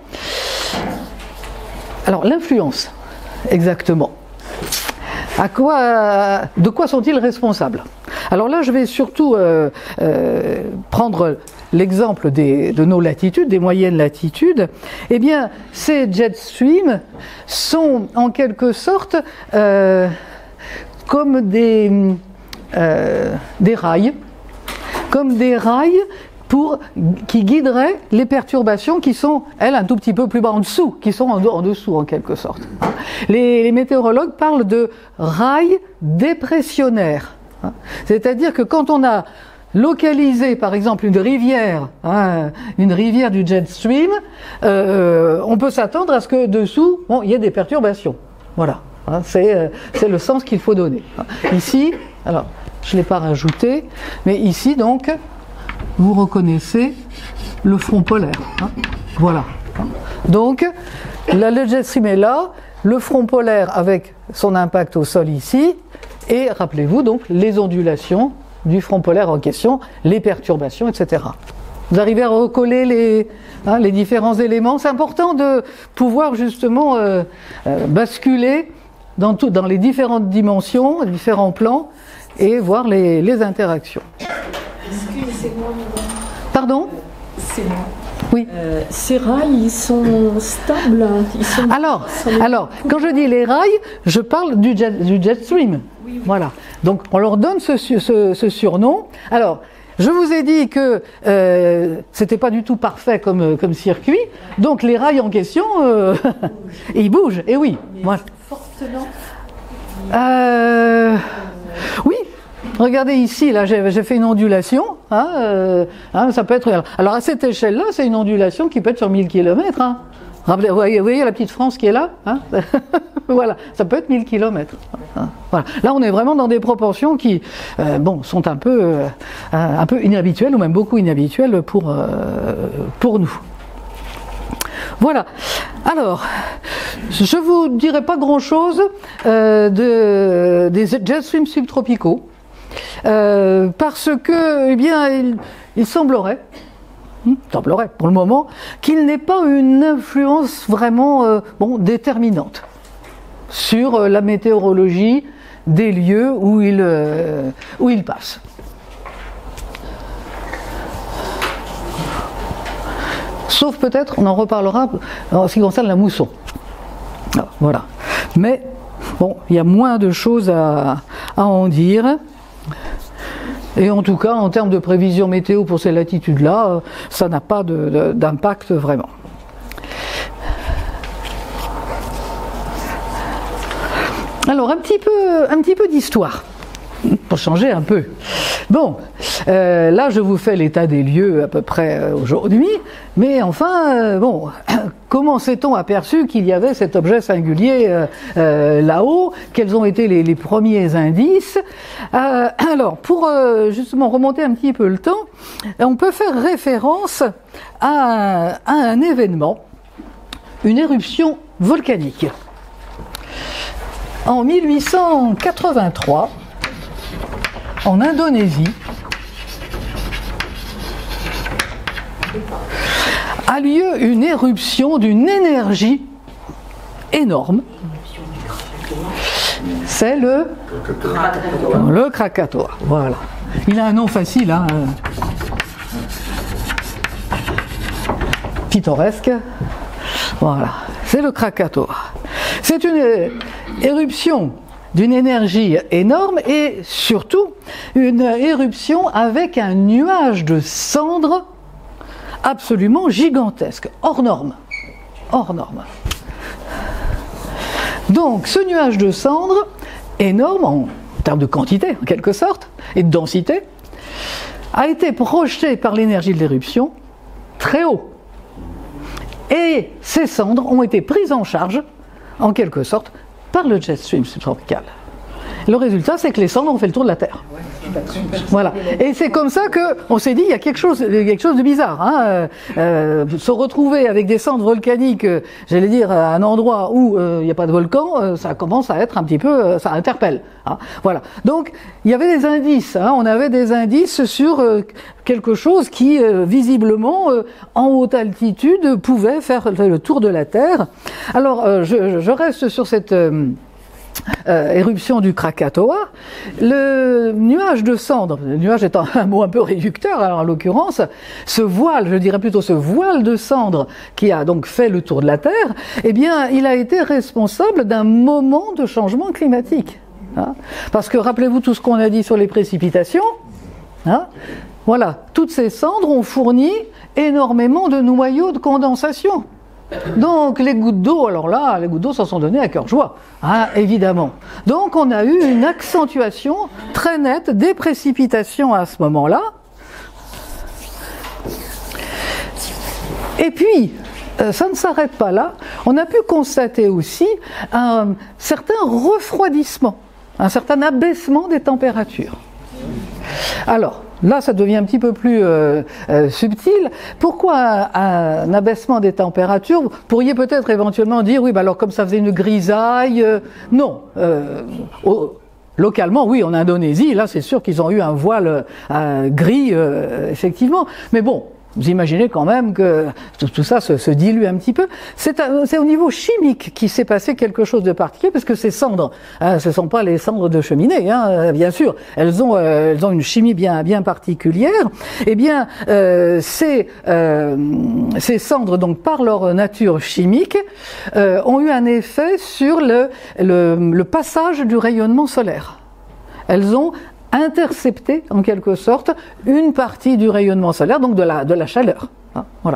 Alors l'influence, exactement. À quoi, de quoi sont-ils responsables? Alors là, je vais surtout euh, euh, prendre l'exemple de nos latitudes, des moyennes latitudes. Eh bien, ces jet streams sont en quelque sorte euh, comme des, euh, des rails, comme des rails pour, qui guideraient les perturbations qui sont, elles, un tout petit peu plus bas en dessous, qui sont en, en dessous en quelque sorte. Les, les météorologues parlent de rails dépressionnaires. C'est-à-dire que quand on a localisé par exemple une rivière, hein, une rivière du jet stream, euh, on peut s'attendre à ce que dessous, bon, il y ait des perturbations. Voilà, hein, c'est euh, c'est le sens qu'il faut donner. Ici, alors je ne l'ai pas rajouté, mais ici donc, vous reconnaissez le front polaire. Hein, voilà. Donc, la, le jet stream est là, le front polaire avec son impact au sol ici, et rappelez-vous donc les ondulations du front polaire en question, les perturbations, et cetera. Vous arrivez à recoller les, hein, les différents éléments. C'est important de pouvoir justement euh, euh, basculer dans, tout, dans les différentes dimensions, les différents plans, et voir les, les interactions. Excusez-moi, madame. Pardon ? C'est moi. Oui. Euh, ces rails, ils sont stables. Ils sont... Alors, alors, quand je dis les rails, je parle du jet, du jet stream. Oui, oui. Voilà. Donc, on leur donne ce, ce, ce surnom. Alors, je vous ai dit que euh, c'était pas du tout parfait comme, comme circuit. Donc, les rails en question, euh, ils bougent. Et oui. Voilà. Fortement. Euh, oui. Regardez ici, là, j'ai fait une ondulation. Hein, euh, hein, ça peut être. Alors à cette échelle-là, c'est une ondulation qui peut être sur mille kilomètres. Hein. Vous voyez, vous voyez la petite France qui est là, hein. Voilà, ça peut être mille kilomètres. Hein. Voilà. Là, on est vraiment dans des proportions qui, euh, bon, sont un peu, euh, un peu inhabituelles ou même beaucoup inhabituelles pour euh, pour nous. Voilà. Alors, je vous dirai pas grand-chose euh, de, des jet streams subtropicaux. Euh, parce que, eh bien, il, il semblerait, il semblerait pour le moment, qu'il n'ait pas une influence vraiment euh, bon, déterminante sur euh, la météorologie des lieux où il, euh, où il passe. Sauf peut-être, on en reparlera en ce qui concerne la mousson. Alors, voilà. Mais, bon, il y a moins de choses à, à en dire. Et en tout cas, en termes de prévision météo pour ces latitudes-là, ça n'a pas d'impact vraiment. Alors, un petit peu, un petit peu d'histoire, pour changer un peu. Bon, euh, là, je vous fais l'état des lieux à peu près euh, aujourd'hui, mais enfin, euh, bon, comment s'est-on aperçu qu'il y avait cet objet singulier euh, euh, là-haut? Quels ont été les, les premiers indices? euh, Alors, pour euh, justement remonter un petit peu le temps, on peut faire référence à, à un événement, une éruption volcanique. En mille huit cent quatre-vingt-trois, en Indonésie, a lieu une éruption d'une énergie énorme. C'est le Krakatoa. Le Krakatoa, voilà. Il a un nom facile, hein, pittoresque. Voilà, c'est le Krakatoa. C'est une éruption d'une énergie énorme et surtout une éruption avec un nuage de cendres absolument gigantesque, hors norme. Hors norme. Donc ce nuage de cendres, énorme en termes de quantité en quelque sorte, et de densité, a été projeté par l'énergie de l'éruption très haut. Et ces cendres ont été prises en charge, en quelque sorte, par le jet stream subtropical. Le résultat, c'est que les cendres ont fait le tour de la Terre. Voilà. Et c'est comme ça qu'on s'est dit, il y a quelque chose, quelque chose de bizarre. Hein. Euh, se retrouver avec des cendres volcaniques, euh, j'allais dire, à un endroit où euh, il n'y a pas de volcan, euh, ça commence à être un petit peu, euh, ça interpelle. Hein. Voilà. Donc, il y avait des indices. Hein. On avait des indices sur euh, quelque chose qui, euh, visiblement, euh, en haute altitude, pouvait faire le tour de la Terre. Alors, euh, je, je reste sur cette... Euh, Euh, éruption du Krakatoa. Le nuage de cendres, le nuage étant un mot un peu réducteur alors, en l'occurrence, ce voile, je dirais plutôt ce voile de cendres qui a donc fait le tour de la Terre, eh bien il a été responsable d'un moment de changement climatique. Hein, parce que rappelez-vous tout ce qu'on a dit sur les précipitations, hein, voilà, toutes ces cendres ont fourni énormément de noyaux de condensation. Donc les gouttes d'eau, alors là, les gouttes d'eau s'en sont données à cœur joie, hein, évidemment. Donc on a eu une accentuation très nette des précipitations à ce moment-là. Et puis, euh, ça ne s'arrête pas là, on a pu constater aussi un certain refroidissement, un certain abaissement des températures. Alors, là, ça devient un petit peu plus euh, euh, subtil. Pourquoi un, un abaissement des températures? Vous pourriez peut-être éventuellement dire, oui, bah alors comme ça faisait une grisaille, euh, non. Euh, au, localement, oui, en Indonésie, là, c'est sûr qu'ils ont eu un voile euh, gris, euh, effectivement. Mais bon, vous imaginez quand même que tout, tout ça se, se dilue un petit peu. C'est, c'est au niveau chimique qu'il s'est passé quelque chose de particulier, parce que ces cendres, hein, ce ne sont pas les cendres de cheminée, hein, bien sûr, elles ont, euh, elles ont une chimie bien, bien particulière. Eh bien, euh, ces, euh, ces cendres, donc par leur nature chimique, euh, ont eu un effet sur le, le, le passage du rayonnement solaire. Elles ont intercepter en quelque sorte une partie du rayonnement solaire, donc de la, de la chaleur. Hein, voilà.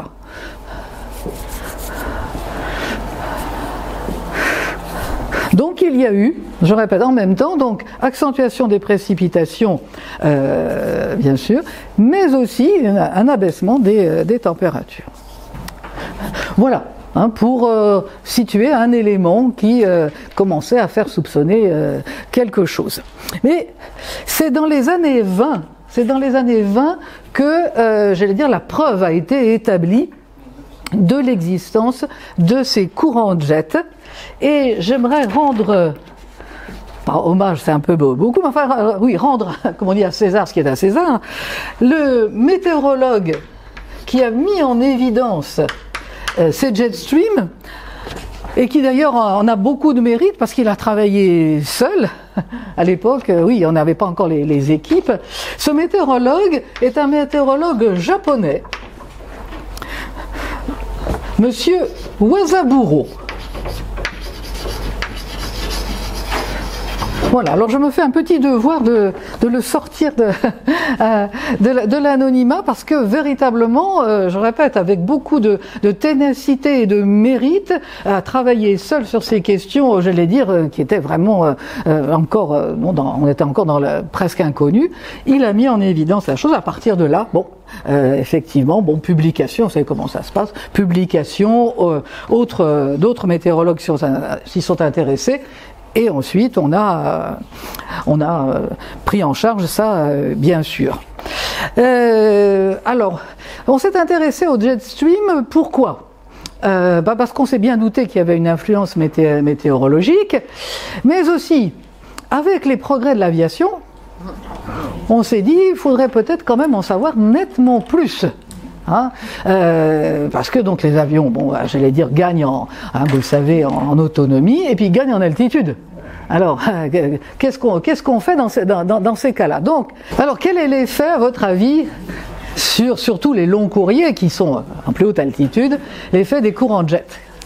Donc il y a eu, je répète en même temps, donc accentuation des précipitations, euh, bien sûr, mais aussi un, un abaissement des, des températures. Voilà. Hein, pour euh, situer un élément qui euh, commençait à faire soupçonner euh, quelque chose. Mais c'est dans les années vingt, c'est dans les années vingt que, euh, j'allais dire, la preuve a été établie de l'existence de ces courants de jet. Et j'aimerais rendre, pas hommage, c'est un peu beaucoup, mais enfin, euh, oui, rendre, comme on dit, à César ce qui est à César, le météorologue qui a mis en évidence ces jet streams, et qui d'ailleurs en a beaucoup de mérite parce qu'il a travaillé seul à l'époque, oui, on n'avait pas encore les, les équipes. Ce météorologue est un météorologue japonais, Monsieur Wasaburo. Voilà, alors je me fais un petit devoir de, de le sortir de, euh, de, de l'anonymat parce que véritablement, euh, je répète, avec beaucoup de, de ténacité et de mérite, à travailler seul sur ces questions, j'allais dire, euh, qui étaient vraiment euh, euh, encore, euh, bon, dans, on était encore dans le presque inconnu, il a mis en évidence la chose. À partir de là, bon, euh, effectivement, bon, publication, vous savez comment ça se passe, publication, euh, autres, euh, d'autres météorologues s'y sont intéressés. Et ensuite, on a, euh, on a euh, pris en charge ça, euh, bien sûr. Euh, alors, on s'est intéressé au jet stream, pourquoi ? euh, bah Parce qu'on s'est bien douté qu'il y avait une influence mété- météorologique, mais aussi, avec les progrès de l'aviation, on s'est dit qu'il faudrait peut-être quand même en savoir nettement plus. Hein, euh, parce que donc les avions, bon, j'allais dire, gagnent en, hein, vous le savez, en, en autonomie, et puis gagnent en altitude. Alors, euh, qu'est-ce qu'on qu'est-ce qu'on fait dans ces, dans, dans, dans ces cas-là? Donc, alors quel est l'effet, à votre avis, sur surtout les longs courriers qui sont en plus haute altitude, l'effet des courants de jet?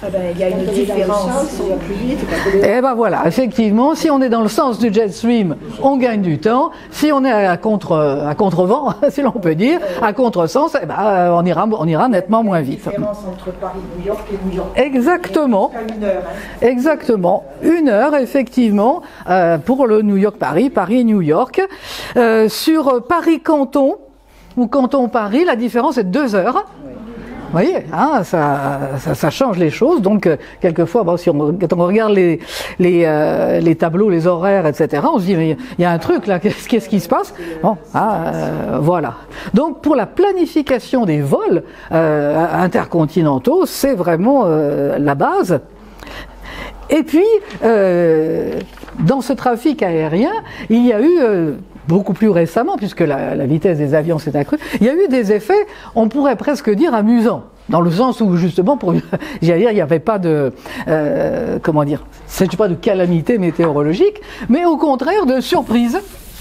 Ah ben, il y a une différence. On va plus vite. Et ben voilà, effectivement, si on est dans le sens du jet stream, on gagne du temps. Si on est à contre à contre-vent, si l'on peut dire, à contre-sens, eh ben, on ira on ira nettement moins vite. La différence entre Paris-New York et New York. Exactement. Jusqu'à une heure. Hein. Exactement. Une heure, effectivement, euh, pour le New York-Paris, Paris-New York. Euh, sur Paris-Canton ou Canton-Paris, la différence est de deux heures. Vous voyez, hein, ça, ça, ça change les choses. Donc, euh, quelquefois, bon, si on, quand on regarde les, les, euh, les tableaux, les horaires, et cetera, on se dit, mais il y a un truc là, qu'est-ce, qu'est-ce qui se passe? Bon, ah, euh, voilà. Donc, pour la planification des vols euh, intercontinentaux, c'est vraiment euh, la base. Et puis, euh, dans ce trafic aérien, il y a eu... Euh, beaucoup plus récemment, puisque la, la vitesse des avions s'est accrue, il y a eu des effets, on pourrait presque dire amusants, dans le sens où justement, pour, j'allais dire, il n'y avait pas de, euh, comment dire, c'est pas de calamité météorologique, mais au contraire de surprise.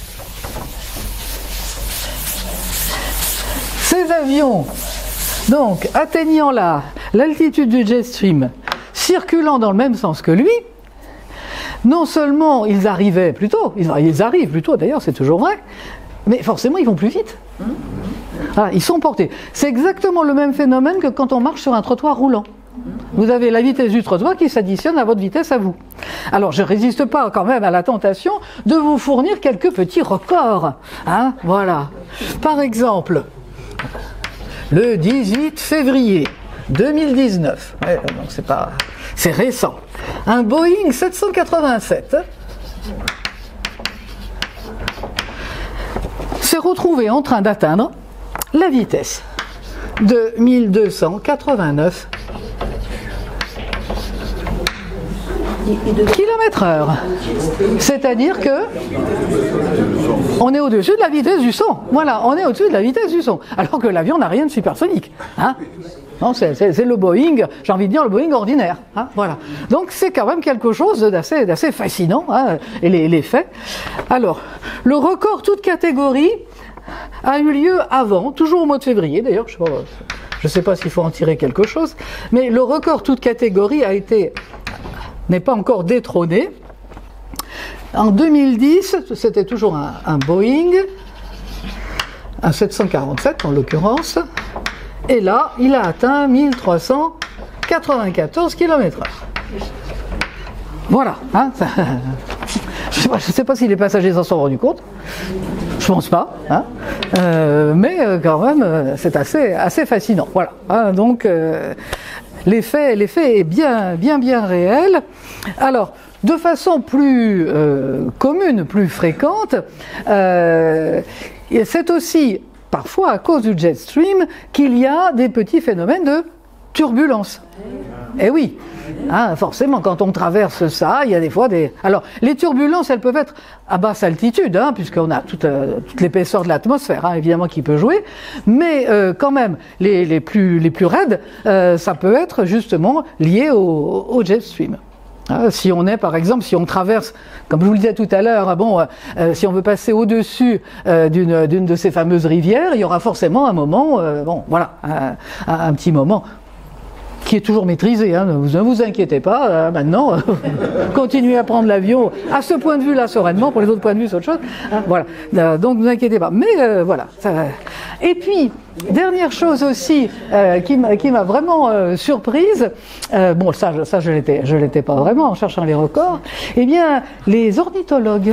Ces avions, donc, atteignant la, l'altitude du jet stream, circulant dans le même sens que lui, non seulement ils arrivaient plus tôt, ils, ils arrivent plus tôt d'ailleurs, c'est toujours vrai, mais forcément ils vont plus vite. Ah, ils sont portés. C'est exactement le même phénomène que quand on marche sur un trottoir roulant. Vous avez la vitesse du trottoir qui s'additionne à votre vitesse à vous. Alors je ne résiste pas quand même à la tentation de vous fournir quelques petits records. Hein, voilà. Par exemple, le dix-huit février deux mille dix-neuf, ouais, donc c'est pas, c'est récent, un Boeing sept cent quatre-vingt-sept s'est retrouvé en train d'atteindre la vitesse de mille deux cent quatre-vingt-neuf kilomètres heure. C'est-à-dire que on est au-dessus de la vitesse du son. Voilà, on est au-dessus de la vitesse du son. Alors que l'avion n'a rien de supersonique. Hein, non, c'est, c'est, c'est le Boeing, j'ai envie de dire le Boeing ordinaire. Hein, voilà. Donc c'est quand même quelque chose d'assez, d'assez fascinant, hein, et les, les faits. Alors, le record toute catégorie a eu lieu avant, toujours au mois de février d'ailleurs, je ne sais pas s'il faut en tirer quelque chose, mais le record toute catégorie a été, n'est pas encore détrôné. En deux mille dix, c'était toujours un, un Boeing, un sept cent quarante-sept en l'occurrence, et là, il a atteint mille trois cent quatre-vingt-quatorze kilomètres heure. Voilà. Hein, ça, je ne sais, sais pas si les passagers s'en sont rendus compte. Je pense pas. Hein, euh, mais quand même, c'est assez, assez fascinant. Voilà. Hein, donc, euh, l'effet, l'effet est bien, bien, bien réel. Alors, de façon plus euh, commune, plus fréquente, euh, c'est aussi parfois à cause du jet stream qu'il y a des petits phénomènes de turbulence. Eh oui, hein, forcément, quand on traverse ça, il y a des fois des... Alors, les turbulences, elles peuvent être à basse altitude, hein, puisqu'on a toute, euh, toute l'épaisseur de l'atmosphère, hein, évidemment, qui peut jouer, mais euh, quand même, les, les, plus, les plus raides, euh, ça peut être justement lié au, au jet stream. Si on est, par exemple, si on traverse, comme je vous le disais tout à l'heure, bon, euh, si on veut passer au-dessus euh, d'une, d'une de ces fameuses rivières, il y aura forcément un moment, euh, bon, voilà, un, un, un petit moment qui est toujours maîtrisé, hein, vous, ne vous inquiétez pas, euh, maintenant, euh, continuez à prendre l'avion, à ce point de vue-là, sereinement, pour les autres points de vue, c'est autre chose, hein, voilà, euh, donc ne vous inquiétez pas, mais euh, voilà. Ça... Et puis, dernière chose aussi euh, qui, m'a, qui m'a vraiment euh, surprise, euh, bon, ça, ça je l'étais, je l'étais pas vraiment en cherchant les records, eh bien, les ornithologues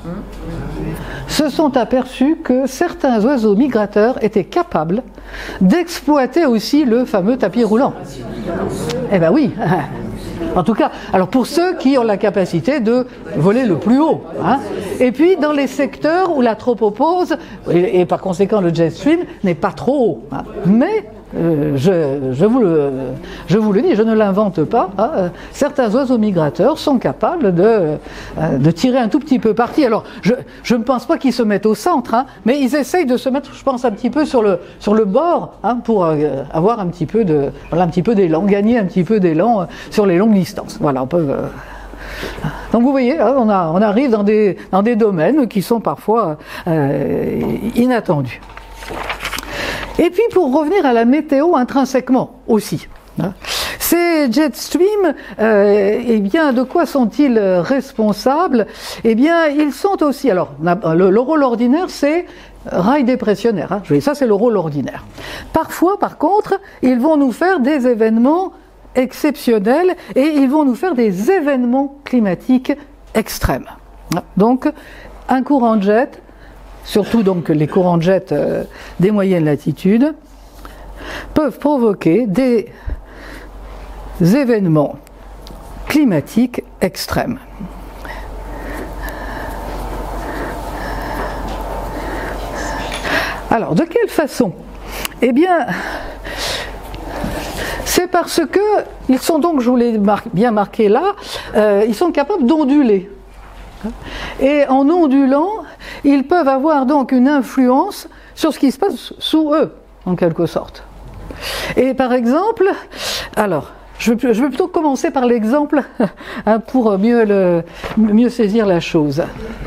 se sont aperçus que certains oiseaux migrateurs étaient capables d'exploiter aussi le fameux tapis roulant. Eh ben oui. En tout cas, alors pour ceux qui ont la capacité de voler le plus haut, hein. Et puis dans les secteurs où la tropopause et, et par conséquent le jet stream n'est pas trop haut, hein. Mais euh, je, je, vous le, je vous le dis, je ne l'invente pas, hein. Euh, certains oiseaux migrateurs sont capables de, euh, de tirer un tout petit peu parti. Alors je, je ne pense pas qu'ils se mettent au centre, hein, mais ils essayent de se mettre, je pense, un petit peu sur le, sur le bord, hein, pour euh, avoir un petit peu de, voilà, un petit peu d'élan, gagner un petit peu d'élan euh, sur les longues distances. Voilà, on peut. Euh, donc vous voyez, hein, on, a, on arrive dans des, dans des domaines qui sont parfois euh, inattendus. Et puis pour revenir à la météo intrinsèquement aussi, Ces jet streams, euh, eh bien, de quoi sont-ils responsables? Eh bien, ils sont aussi, alors, le, le rôle ordinaire, c'est rail dépressionnaire, hein. Ça, c'est le rôle ordinaire. Parfois, par contre, ils vont nous faire des événements exceptionnels et ils vont nous faire des événements climatiques extrêmes. Donc, un courant de jet, surtout donc les courants de jet euh, des moyennes latitudes, peuvent provoquer des événements climatiques extrêmes. Alors, de quelle façon? Eh bien, c'est parce que ils sont donc, je vous l'ai mar- bien marqué là, euh, ils sont capables d'onduler. Et en ondulant, ils peuvent avoir donc une influence sur ce qui se passe sous eux, en quelque sorte. Et par exemple, alors, je vais, je vais plutôt commencer par l'exemple hein, pour mieux, le, mieux saisir la chose.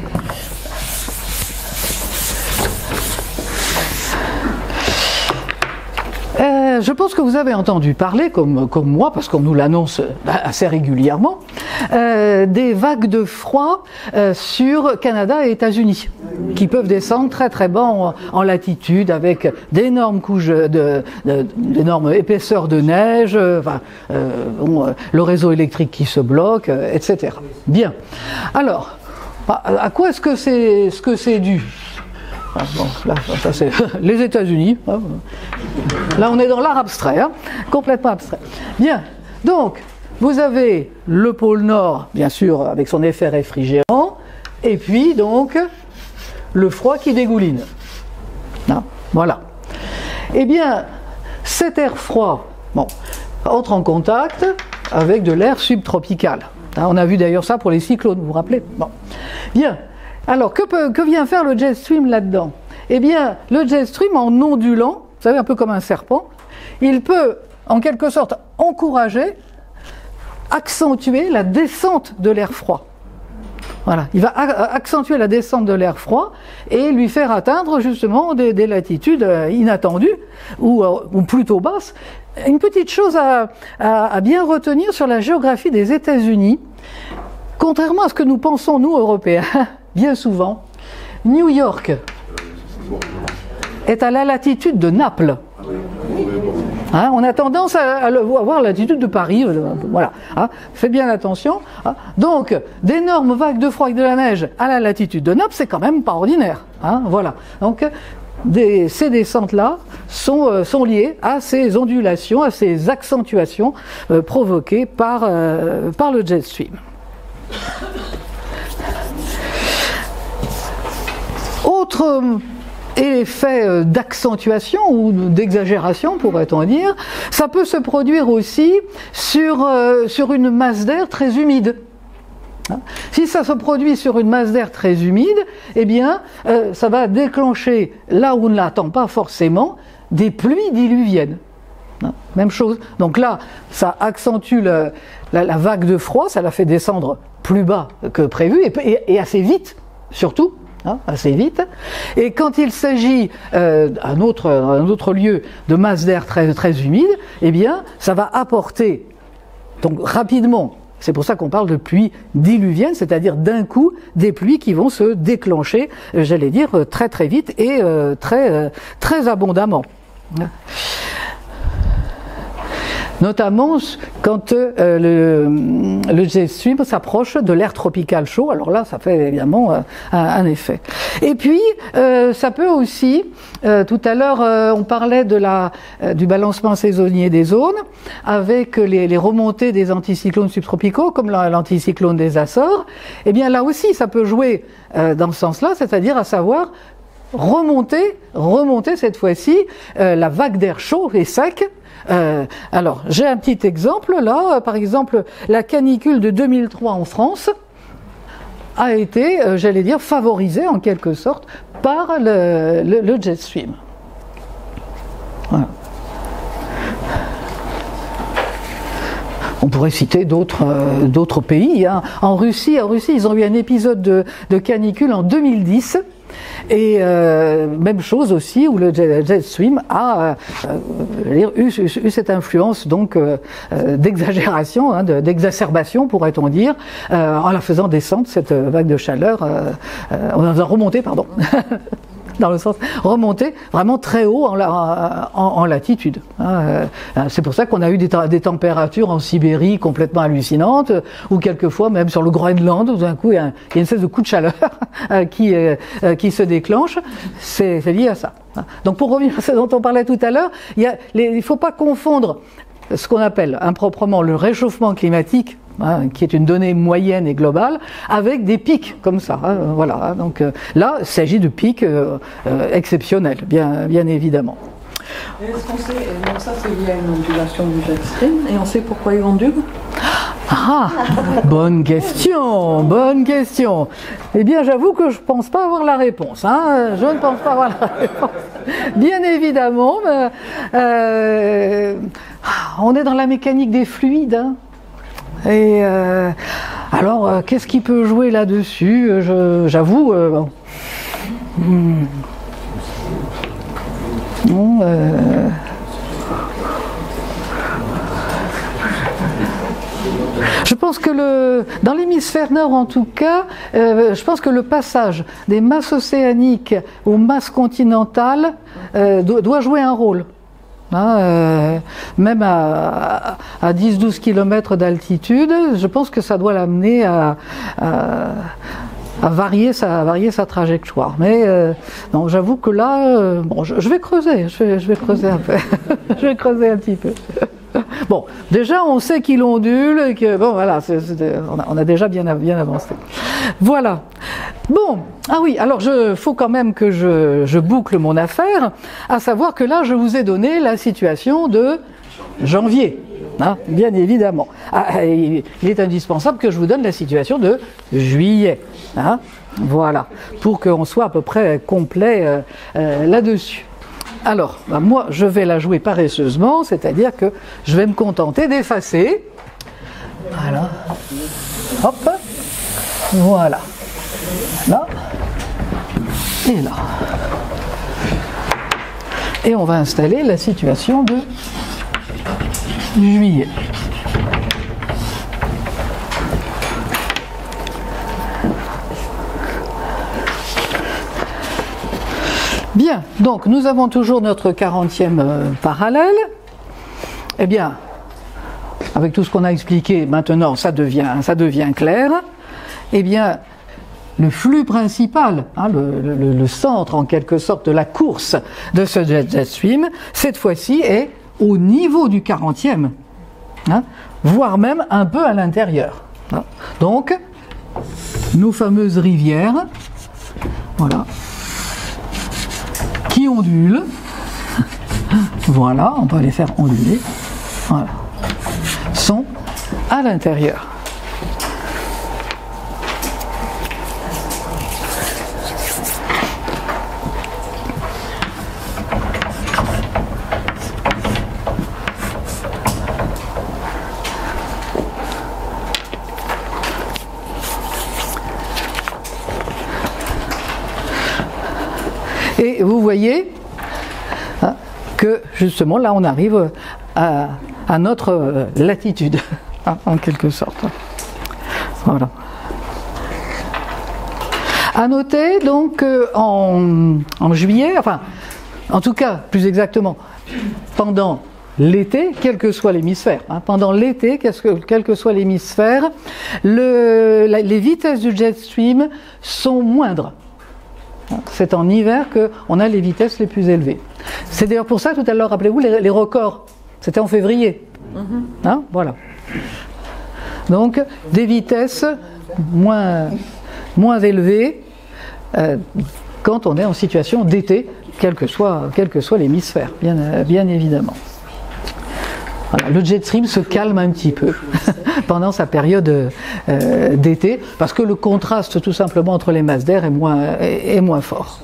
Euh, je pense que vous avez entendu parler, comme, comme moi, parce qu'on nous l'annonce assez régulièrement, euh, des vagues de froid euh, sur Canada et États-Unis, qui peuvent descendre très très bas en, en latitude, avec d'énormes couches, de, de, d'énormes épaisseurs de neige, euh, enfin, euh, bon, le réseau électrique qui se bloque, euh, et cetera. Bien. Alors, à quoi est-ce que c'est, ce que c'est dû ? Ah, bon, là, ça c'est les États-Unis. Là, on est dans l'art abstrait, hein, complètement abstrait. Bien, donc, vous avez le pôle Nord, bien sûr, avec son effet réfrigérant, et puis, donc, le froid qui dégouline. Non, voilà. Eh bien, cet air froid, bon, entre en contact avec de l'air subtropical. Hein, on a vu d'ailleurs ça pour les cyclones, vous vous rappelez? Bon. Bien. Alors, que, peut, que vient faire le jet stream là-dedans? Eh bien, le jet stream, en ondulant, vous savez, un peu comme un serpent, il peut, en quelque sorte, encourager, accentuer la descente de l'air froid. Voilà, il va accentuer la descente de l'air froid et lui faire atteindre, justement, des, des latitudes inattendues, ou, ou plutôt basses. Une petite chose à, à, à bien retenir sur la géographie des États-Unis, contrairement à ce que nous pensons, nous, Européens, bien souvent, New York est à la latitude de Naples. Hein, on a tendance à, à, le, à voir la latitude de Paris. Euh, voilà. Hein, faites bien attention. Hein. Donc, d'énormes vagues de froid et de la neige à la latitude de Naples, c'est quand même pas ordinaire. Hein, voilà. Donc, des, ces descentes-là sont, euh, sont liées à ces ondulations, à ces accentuations euh, provoquées par, euh, par le jet stream. Autre effet d'accentuation ou d'exagération, pourrait-on dire, ça peut se produire aussi sur, euh, sur une masse d'air très humide. Si ça se produit sur une masse d'air très humide, eh bien, euh, ça va déclencher, là où on ne l'attend pas forcément, des pluies diluviennes. Même chose. Donc là, ça accentue le, la, la vague de froid, ça la fait descendre plus bas que prévu, et, et, et assez vite, surtout. Hein, assez vite. Et quand il s'agit euh, d'un autre, un autre lieu de masse d'air très, très humide, eh bien, ça va apporter, donc rapidement, c'est pour ça qu'on parle de pluie diluvienne, c'est-à-dire d'un coup, des pluies qui vont se déclencher, j'allais dire, très très vite et euh, très, euh, très abondamment. Notamment quand euh, le, le jet stream s'approche de l'air tropical chaud, alors là ça fait évidemment euh, un, un effet. Et puis euh, ça peut aussi, euh, tout à l'heure euh, on parlait de la, euh, du balancement saisonnier des zones, avec les, les remontées des anticyclones subtropicaux, comme l'anticyclone des Açores, et bien là aussi ça peut jouer euh, dans ce sens-là, c'est-à-dire à savoir remonter, remonter cette fois-ci euh, la vague d'air chaud et sec. Euh, alors, j'ai un petit exemple là, par exemple, la canicule de deux mille trois en France a été, euh, j'allais dire, favorisée en quelque sorte par le, le, le jet stream. Voilà. On pourrait citer d'autres euh, d'autres pays. Hein. En Russie, en Russie, ils ont eu un épisode de, de canicule en deux mille dix. Et euh, même chose aussi où le jet, jet stream a euh, eu, eu cette influence donc euh, d'exagération, hein, d'exacerbation pourrait-on dire, euh, en la faisant descendre cette vague de chaleur, euh, euh, en la faisant remonter, pardon. Dans le sens remonter vraiment très haut en, la, en, en latitude. Hein. C'est pour ça qu'on a eu des, des températures en Sibérie complètement hallucinantes, ou quelquefois même sur le Groenland, où d'un coup il y a, un, il y a une espèce de coup de chaleur qui, euh, qui se déclenche. C'est lié à ça. Donc pour revenir à ce dont on parlait tout à l'heure, il ne faut pas confondre ce qu'on appelle improprement le réchauffement climatique, hein, qui est une donnée moyenne et globale, avec des pics comme ça. Hein, voilà. Donc euh, là, il s'agit de pics euh, euh, exceptionnels, bien, bien évidemment. Est-ce qu'on sait, donc ça c'est lié à une ondulation du jet stream, et on sait pourquoi il ondule? Ah, bonne question, bonne question. Eh bien, j'avoue que je ne pense pas avoir la réponse. Hein. Je ne pense pas avoir la réponse. Bien évidemment, mais, euh, on est dans la mécanique des fluides. Hein. Et euh, alors, euh, qu'est-ce qui peut jouer là-dessus? J'avoue. Euh, bon. hmm. Non, euh, je pense que le, dans l'hémisphère nord en tout cas, euh, je pense que le passage des masses océaniques aux masses continentales euh, doit, doit jouer un rôle. Hein, euh, même à, à dix à douze kilomètres d'altitude, je pense que ça doit l'amener à, à à varier sa, à varier sa trajectoire. Mais euh, non, j'avoue que là, euh, bon, je, je vais creuser, je vais, je vais creuser un peu, je vais creuser un petit peu. Bon, déjà on sait qu'il ondule et que bon voilà, c'est, c'est, on, a, on a déjà bien, bien avancé. Voilà. Bon, ah oui, alors je faut quand même que je, je boucle mon affaire, à savoir que là je vous ai donné la situation de janvier. Hein, bien évidemment. Ah, il est indispensable que je vous donne la situation de juillet. Hein, voilà, pour qu'on soit à peu près complet euh, euh, là-dessus. Alors, bah, moi, je vais la jouer paresseusement, c'est-à-dire que je vais me contenter d'effacer. Voilà. Hop. Voilà. Là. Et là. Et on va installer la situation de juillet. Bien, donc nous avons toujours notre quarantième euh, parallèle. Eh bien, avec tout ce qu'on a expliqué, maintenant ça devient, ça devient clair. Eh bien, le flux principal, hein, le, le, le centre en quelque sorte de la course de ce jet, jet stream, cette fois-ci est au niveau du quarantième, hein, voire même un peu à l'intérieur. Hein. Donc, nos fameuses rivières, voilà, qui ondulent, voilà, on peut les faire onduler, voilà, sont à l'intérieur. Et vous voyez hein, que justement là on arrive à, à notre latitude, hein, en quelque sorte. Voilà. À noter donc euh, en, en juillet, enfin en tout cas plus exactement pendant l'été, quel que soit l'hémisphère, hein, pendant l'été, quel que soit l'hémisphère, le, la, les vitesses du jet stream sont moindres. C'est en hiver qu'on a les vitesses les plus élevées. C'est d'ailleurs pour ça, tout à l'heure, rappelez-vous, les, les records, c'était en février. Mm-hmm. Hein, voilà. Donc, des vitesses moins, moins élevées euh, quand on est en situation d'été, quel que soit, quel que soit l'hémisphère, bien, bien évidemment. Voilà, le jet stream se calme un petit peu pendant sa période euh, d'été, parce que le contraste tout simplement entre les masses d'air est moins, est, est moins fort.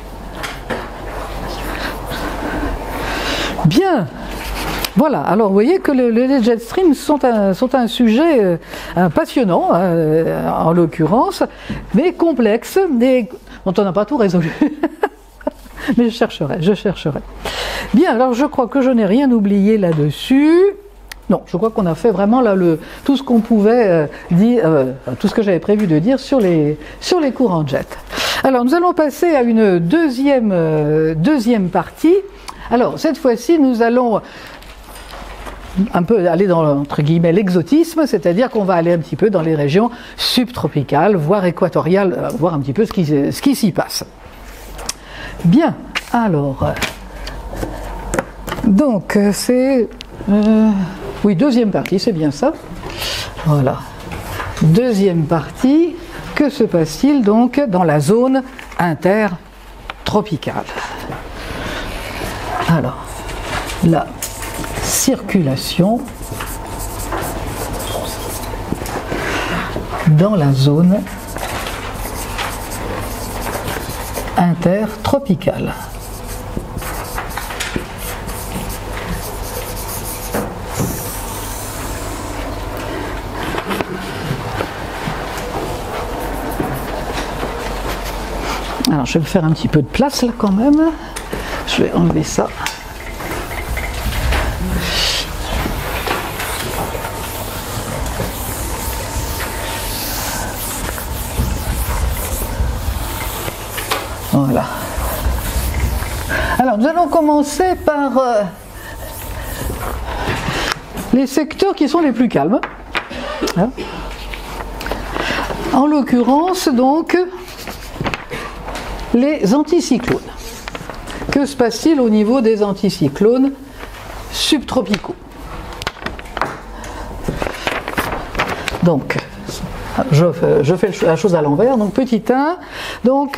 Bien, voilà, alors vous voyez que le, les jet streams sont un, sont un sujet euh, passionnant, euh, en l'occurrence, mais complexe, des, dont on n'a pas tout résolu. Mais je chercherai, je chercherai. Bien, alors je crois que je n'ai rien oublié là-dessus. Non, je crois qu'on a fait vraiment là le, tout ce qu'on pouvait euh, dire, euh, tout ce que j'avais prévu de dire sur les, sur les courants jet. Alors nous allons passer à une deuxième, euh, deuxième partie. Alors cette fois-ci nous allons un peu aller dans, entre guillemets, l'exotisme, c'est-à-dire qu'on va aller un petit peu dans les régions subtropicales, voire équatoriales, euh, voir un petit peu ce qui, ce qui s'y passe. Bien, alors, donc c'est, euh, oui, deuxième partie, c'est bien ça. Voilà, deuxième partie, que se passe-t-il donc dans la zone intertropicale? Alors, la circulation dans la zone intertropicale. Alors je vais me faire un petit peu de place là quand même. Je vais enlever ça. Voilà. Alors nous allons commencer par euh, les secteurs qui sont les plus calmes. Hein. En l'occurrence donc les anticyclones. Que se passe-t-il au niveau des anticyclones subtropicaux? Donc, je, je fais la chose à l'envers. Donc petit un, donc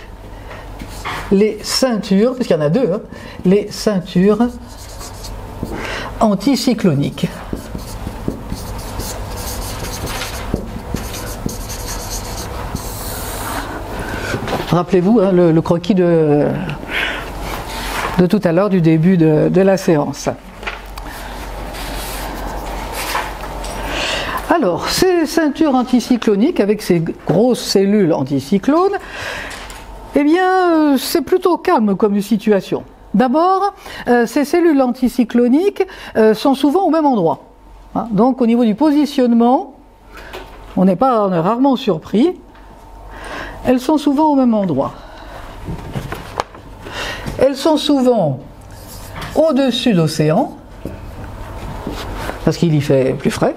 les ceintures, parce qu'il y en a deux, hein, les ceintures anticycloniques. Rappelez-vous hein, le, le croquis de, de tout à l'heure, du début de, de la séance. Alors, ces ceintures anticycloniques, avec ces grosses cellules anticyclones, eh bien, euh, c'est plutôt calme comme situation. D'abord, euh, ces cellules anticycloniques euh, sont souvent au même endroit. Hein, donc, au niveau du positionnement, on n'est pas, on est rarement surpris. Elles sont souvent au même endroit. Elles sont souvent au-dessus d'océans, parce qu'il y fait plus frais.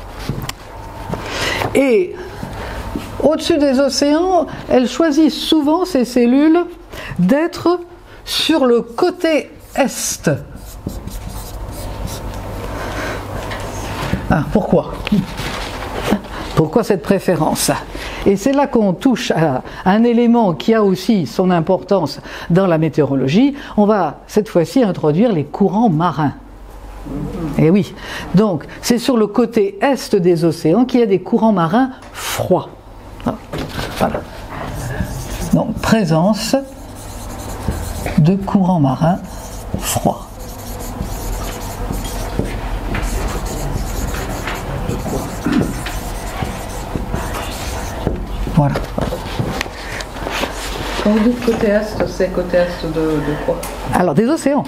Et au-dessus des océans, elles choisissent souvent, ces cellules, d'être sur le côté est. Ah, pourquoi ? Pourquoi cette préférence ? Et c'est là qu'on touche à un élément qui a aussi son importance dans la météorologie. On va cette fois-ci introduire les courants marins. Et oui, donc c'est sur le côté est des océans qu'il y a des courants marins froids. Voilà. Donc présence de courants marins froids. Voilà. Quand vous dites côté est, c'est côté est de, de quoi? Alors des océans.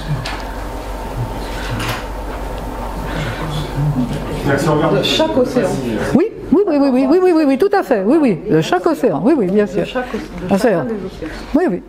De chaque océan. Oui, oui, oui, oui, oui, oui, oui, oui, oui, tout à fait. Oui, oui, de chaque océan. Oui, oui, bien sûr. De chaque, de océan. des océans. Oui, oui.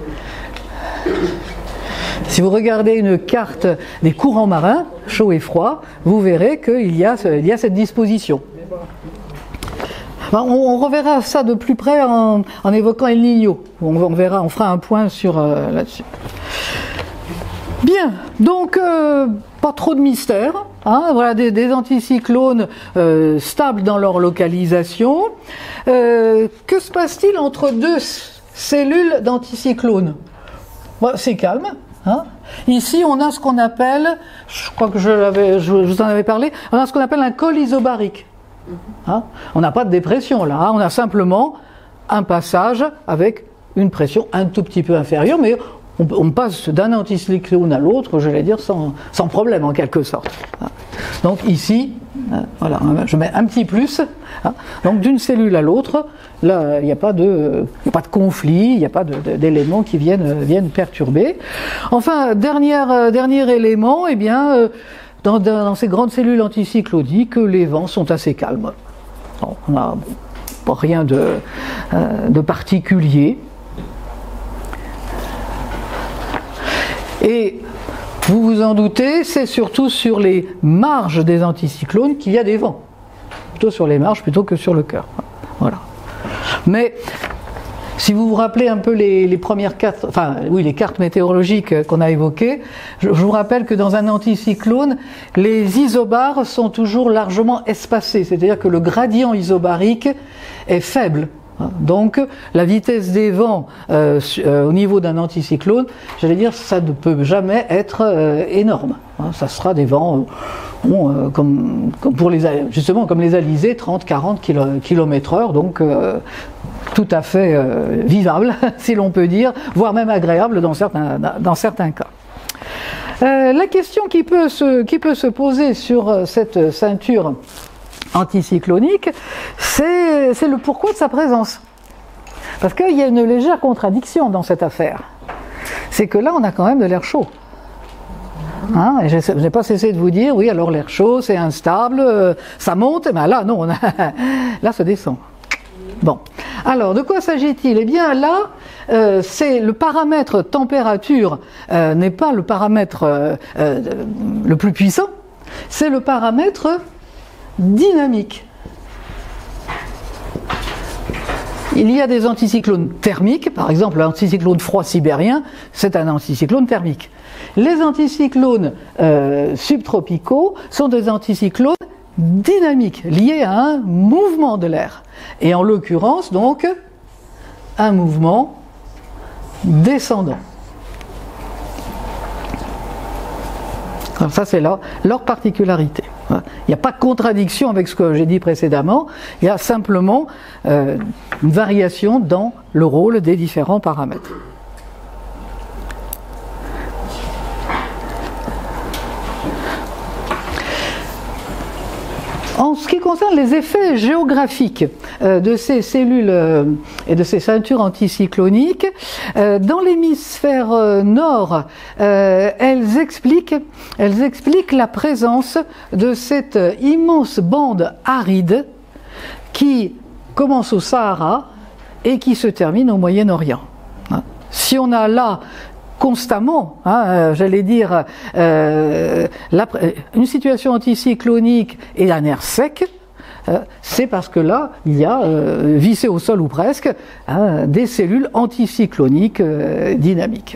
Si vous regardez une carte des courants marins, chauds et froids, vous verrez qu'il y a, il y a cette disposition. On, on reverra ça de plus près en, en évoquant El Niño. On, on verra, on fera un point sur euh, là-dessus. Bien, donc euh, pas trop de mystère. Hein, voilà des, des anticyclones euh, stables dans leur localisation. Euh, que se passe-t-il entre deux cellules d'anticyclones? Bon, c'est calme. Hein. Ici, on a ce qu'on appelle, je crois que je, l'avais, je, je vous en avais parlé, on a ce qu'on appelle un col isobarique. Hein. On n'a pas de dépression là, hein. On a simplement un passage avec une pression un tout petit peu inférieure, mais on, on passe d'un anticyclone à l'autre, je vais dire, sans, sans problème en quelque sorte. Donc ici, Hein, voilà, je mets un petit plus. Hein, donc d'une cellule à l'autre, là, il n'y a pas de, il n'y a pas de conflit, il n'y a pas de, de, d'éléments qui viennent, viennent perturber. Enfin, dernière, dernier élément, eh bien, euh, dans, dans ces grandes cellules anticycloniques, les vents sont assez calmes. Bon, on n'a bon, rien de, euh, de particulier. Et vous vous en doutez, c'est surtout sur les marges des anticyclones qu'il y a des vents. Plutôt sur les marges plutôt que sur le cœur. Voilà. Mais si vous vous rappelez un peu les, les premières cartes, enfin oui, les cartes météorologiques qu'on a évoquées, je, je vous rappelle que dans un anticyclone, les isobars sont toujours largement espacés, c'est-à-dire que le gradient isobarique est faible. Donc la vitesse des vents euh, euh, au niveau d'un anticyclone, j'allais dire, ça ne peut jamais être euh, énorme. Hein, ça sera des vents euh, bon, euh, comme, comme pour les, justement comme les alizés, trente à quarante kilomètres heure, donc euh, tout à fait euh, vivable, si l'on peut dire, voire même agréable dans certains, dans certains cas. Euh, la question qui peut se, qui peut se poser sur cette ceinture anticyclonique, c'est, c'est le pourquoi de sa présence. Parce qu'il y a une légère contradiction dans cette affaire. C'est que là, on a quand même de l'air chaud. Hein, et je n'ai pas cessé de vous dire, oui, alors l'air chaud, c'est instable, euh, ça monte, mais là, non, on a, là, ça descend. Bon. Alors, de quoi s'agit-il? Eh bien, là, euh, c'est le paramètre température euh, n'est pas le paramètre euh, euh, le plus puissant, c'est le paramètre dynamique. Il y a des anticyclones thermiques, par exemple l'anticyclone froid sibérien, c'est un anticyclone thermique. Les anticyclones euh, subtropicaux sont des anticyclones dynamiques, liés à un mouvement de l'air. Et en l'occurrence, donc, un mouvement descendant. Alors ça, c'est leur, leur particularité. Il n'y a pas de contradiction avec ce que j'ai dit précédemment, il y a simplement euh, une variation dans le rôle des différents paramètres. En ce qui concerne les effets géographiques euh, de ces cellules euh, et de ces ceintures anticycloniques, euh, dans l'hémisphère euh, nord, euh, elles expliquent, elles expliquent la présence de cette immense bande aride qui commence au Sahara et qui se termine au Moyen-Orient. Hein. Si on a là constamment, hein, euh, j'allais dire, euh, la, une situation anticyclonique et un air sec, euh, c'est parce que là, il y a, euh, vissé au sol ou presque, hein, des cellules anticycloniques euh, dynamiques.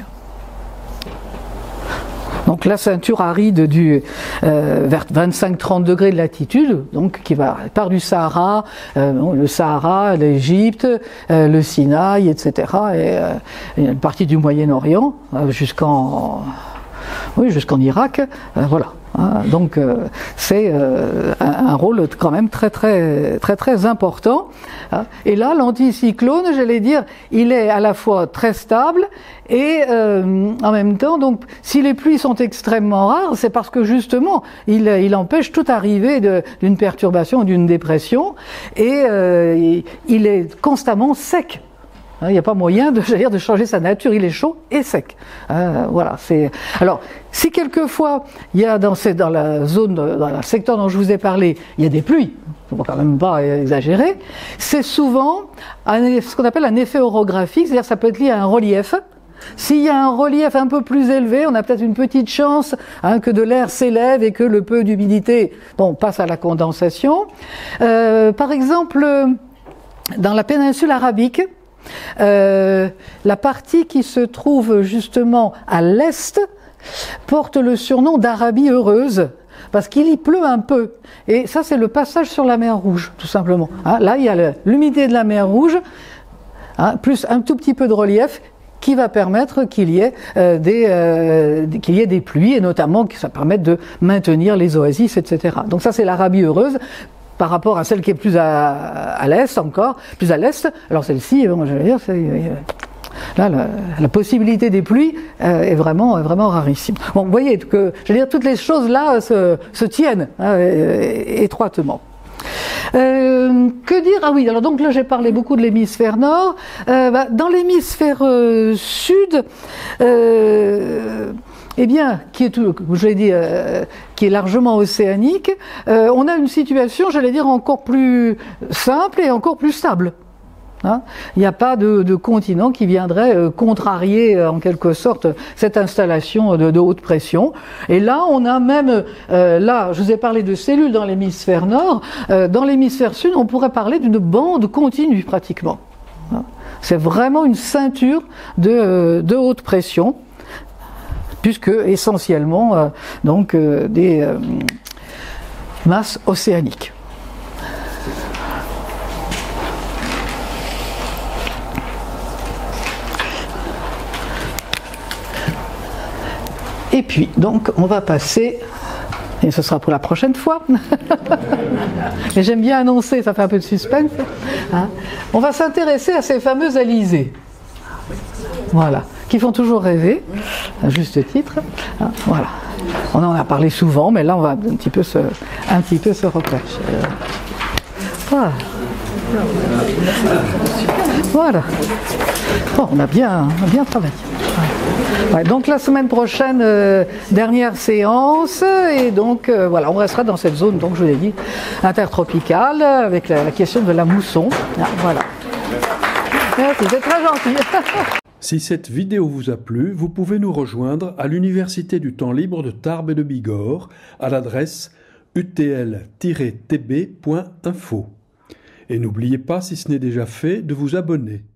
Donc la ceinture aride du, euh, vers vingt-cinq à trente degrés de latitude, donc qui va part du Sahara, euh, bon, le Sahara, l'Égypte, euh, le Sinaï, et cetera, et, euh, et une partie du Moyen-Orient euh, jusqu'en, oui, jusqu'en Irak, euh, voilà. Hein, donc euh, c'est euh, un, un rôle quand même très très très très important. Hein. Et là, l'anticyclone, j'allais dire, il est à la fois très stable et euh, en même temps, donc, si les pluies sont extrêmement rares, c'est parce que justement, il, il empêche toute arrivée de, d'une perturbation ou d'une dépression, et euh, il, il est constamment sec. Il n'y a pas moyen de, j'allais dire, de changer sa nature, il est chaud et sec. Euh, voilà, c'est. Alors, si quelquefois il y a dans, ces, dans la zone, dans le secteur dont je vous ai parlé, il y a des pluies, il ne faut quand même pas exagérer, c'est souvent un, ce qu'on appelle un effet orographique, c'est-à-dire ça peut être lié à un relief. S'il y a un relief un peu plus élevé, on a peut-être une petite chance hein, que de l'air s'élève et que le peu d'humidité bon, passe à la condensation. Euh, par exemple, dans la péninsule arabique, Euh, la partie qui se trouve justement à l'est porte le surnom d'Arabie heureuse parce qu'il y pleut un peu et ça c'est le passage sur la mer Rouge tout simplement hein, là il y a l'humidité de la mer Rouge hein, plus un tout petit peu de relief qui va permettre qu'il y ait euh, des euh, qu'il y ait des pluies et notamment que ça permette de maintenir les oasis, et cetera. Donc ça c'est l'Arabie heureuse par rapport à celle qui est plus à, à l'est encore, plus à l'est. Alors celle-ci, bon, je vais dire, c'est, là, la, la possibilité des pluies euh, est vraiment, vraiment rarissime. Bon, vous voyez que, je veux dire, toutes les choses là se, se tiennent hein, étroitement. Euh, que dire? Ah oui, alors donc là j'ai parlé beaucoup de l'hémisphère nord. Euh, bah, dans l'hémisphère euh, sud, euh, eh bien, qui est tout, je l'ai dit, euh, qui est largement océanique, euh, on a une situation, j'allais dire, encore plus simple et encore plus stable. Hein, il n'y a pas de, de continent qui viendrait euh, contrarier euh, en quelque sorte cette installation de, de haute pression. Et là, on a même, euh, là, je vous ai parlé de cellules dans l'hémisphère nord, euh, dans l'hémisphère sud, on pourrait parler d'une bande continue pratiquement. Hein, c'est vraiment une ceinture de, euh, de haute pression, puisque essentiellement euh, donc euh, des euh, masses océaniques. Et puis, donc, on va passer, et ce sera pour la prochaine fois, mais j'aime bien annoncer, ça fait un peu de suspense, hein. On va s'intéresser à ces fameux alizés, voilà, qui font toujours rêver, à juste titre, hein, voilà. On en a parlé souvent, mais là, on va un petit peu se, un petit peu se repêcher. Voilà. Voilà. Bon, on a bien, on a bien travaillé. Ouais, donc la semaine prochaine, euh, dernière séance, et donc euh, voilà, on restera dans cette zone, donc je vous l'ai dit, intertropicale, avec la, la question de la mousson. Ah, voilà. Merci, c'est très gentil. Si cette vidéo vous a plu, vous pouvez nous rejoindre à l'Université du temps libre de Tarbes et de Bigorre à l'adresse u t l tiret t b point info. Et n'oubliez pas, si ce n'est déjà fait, de vous abonner.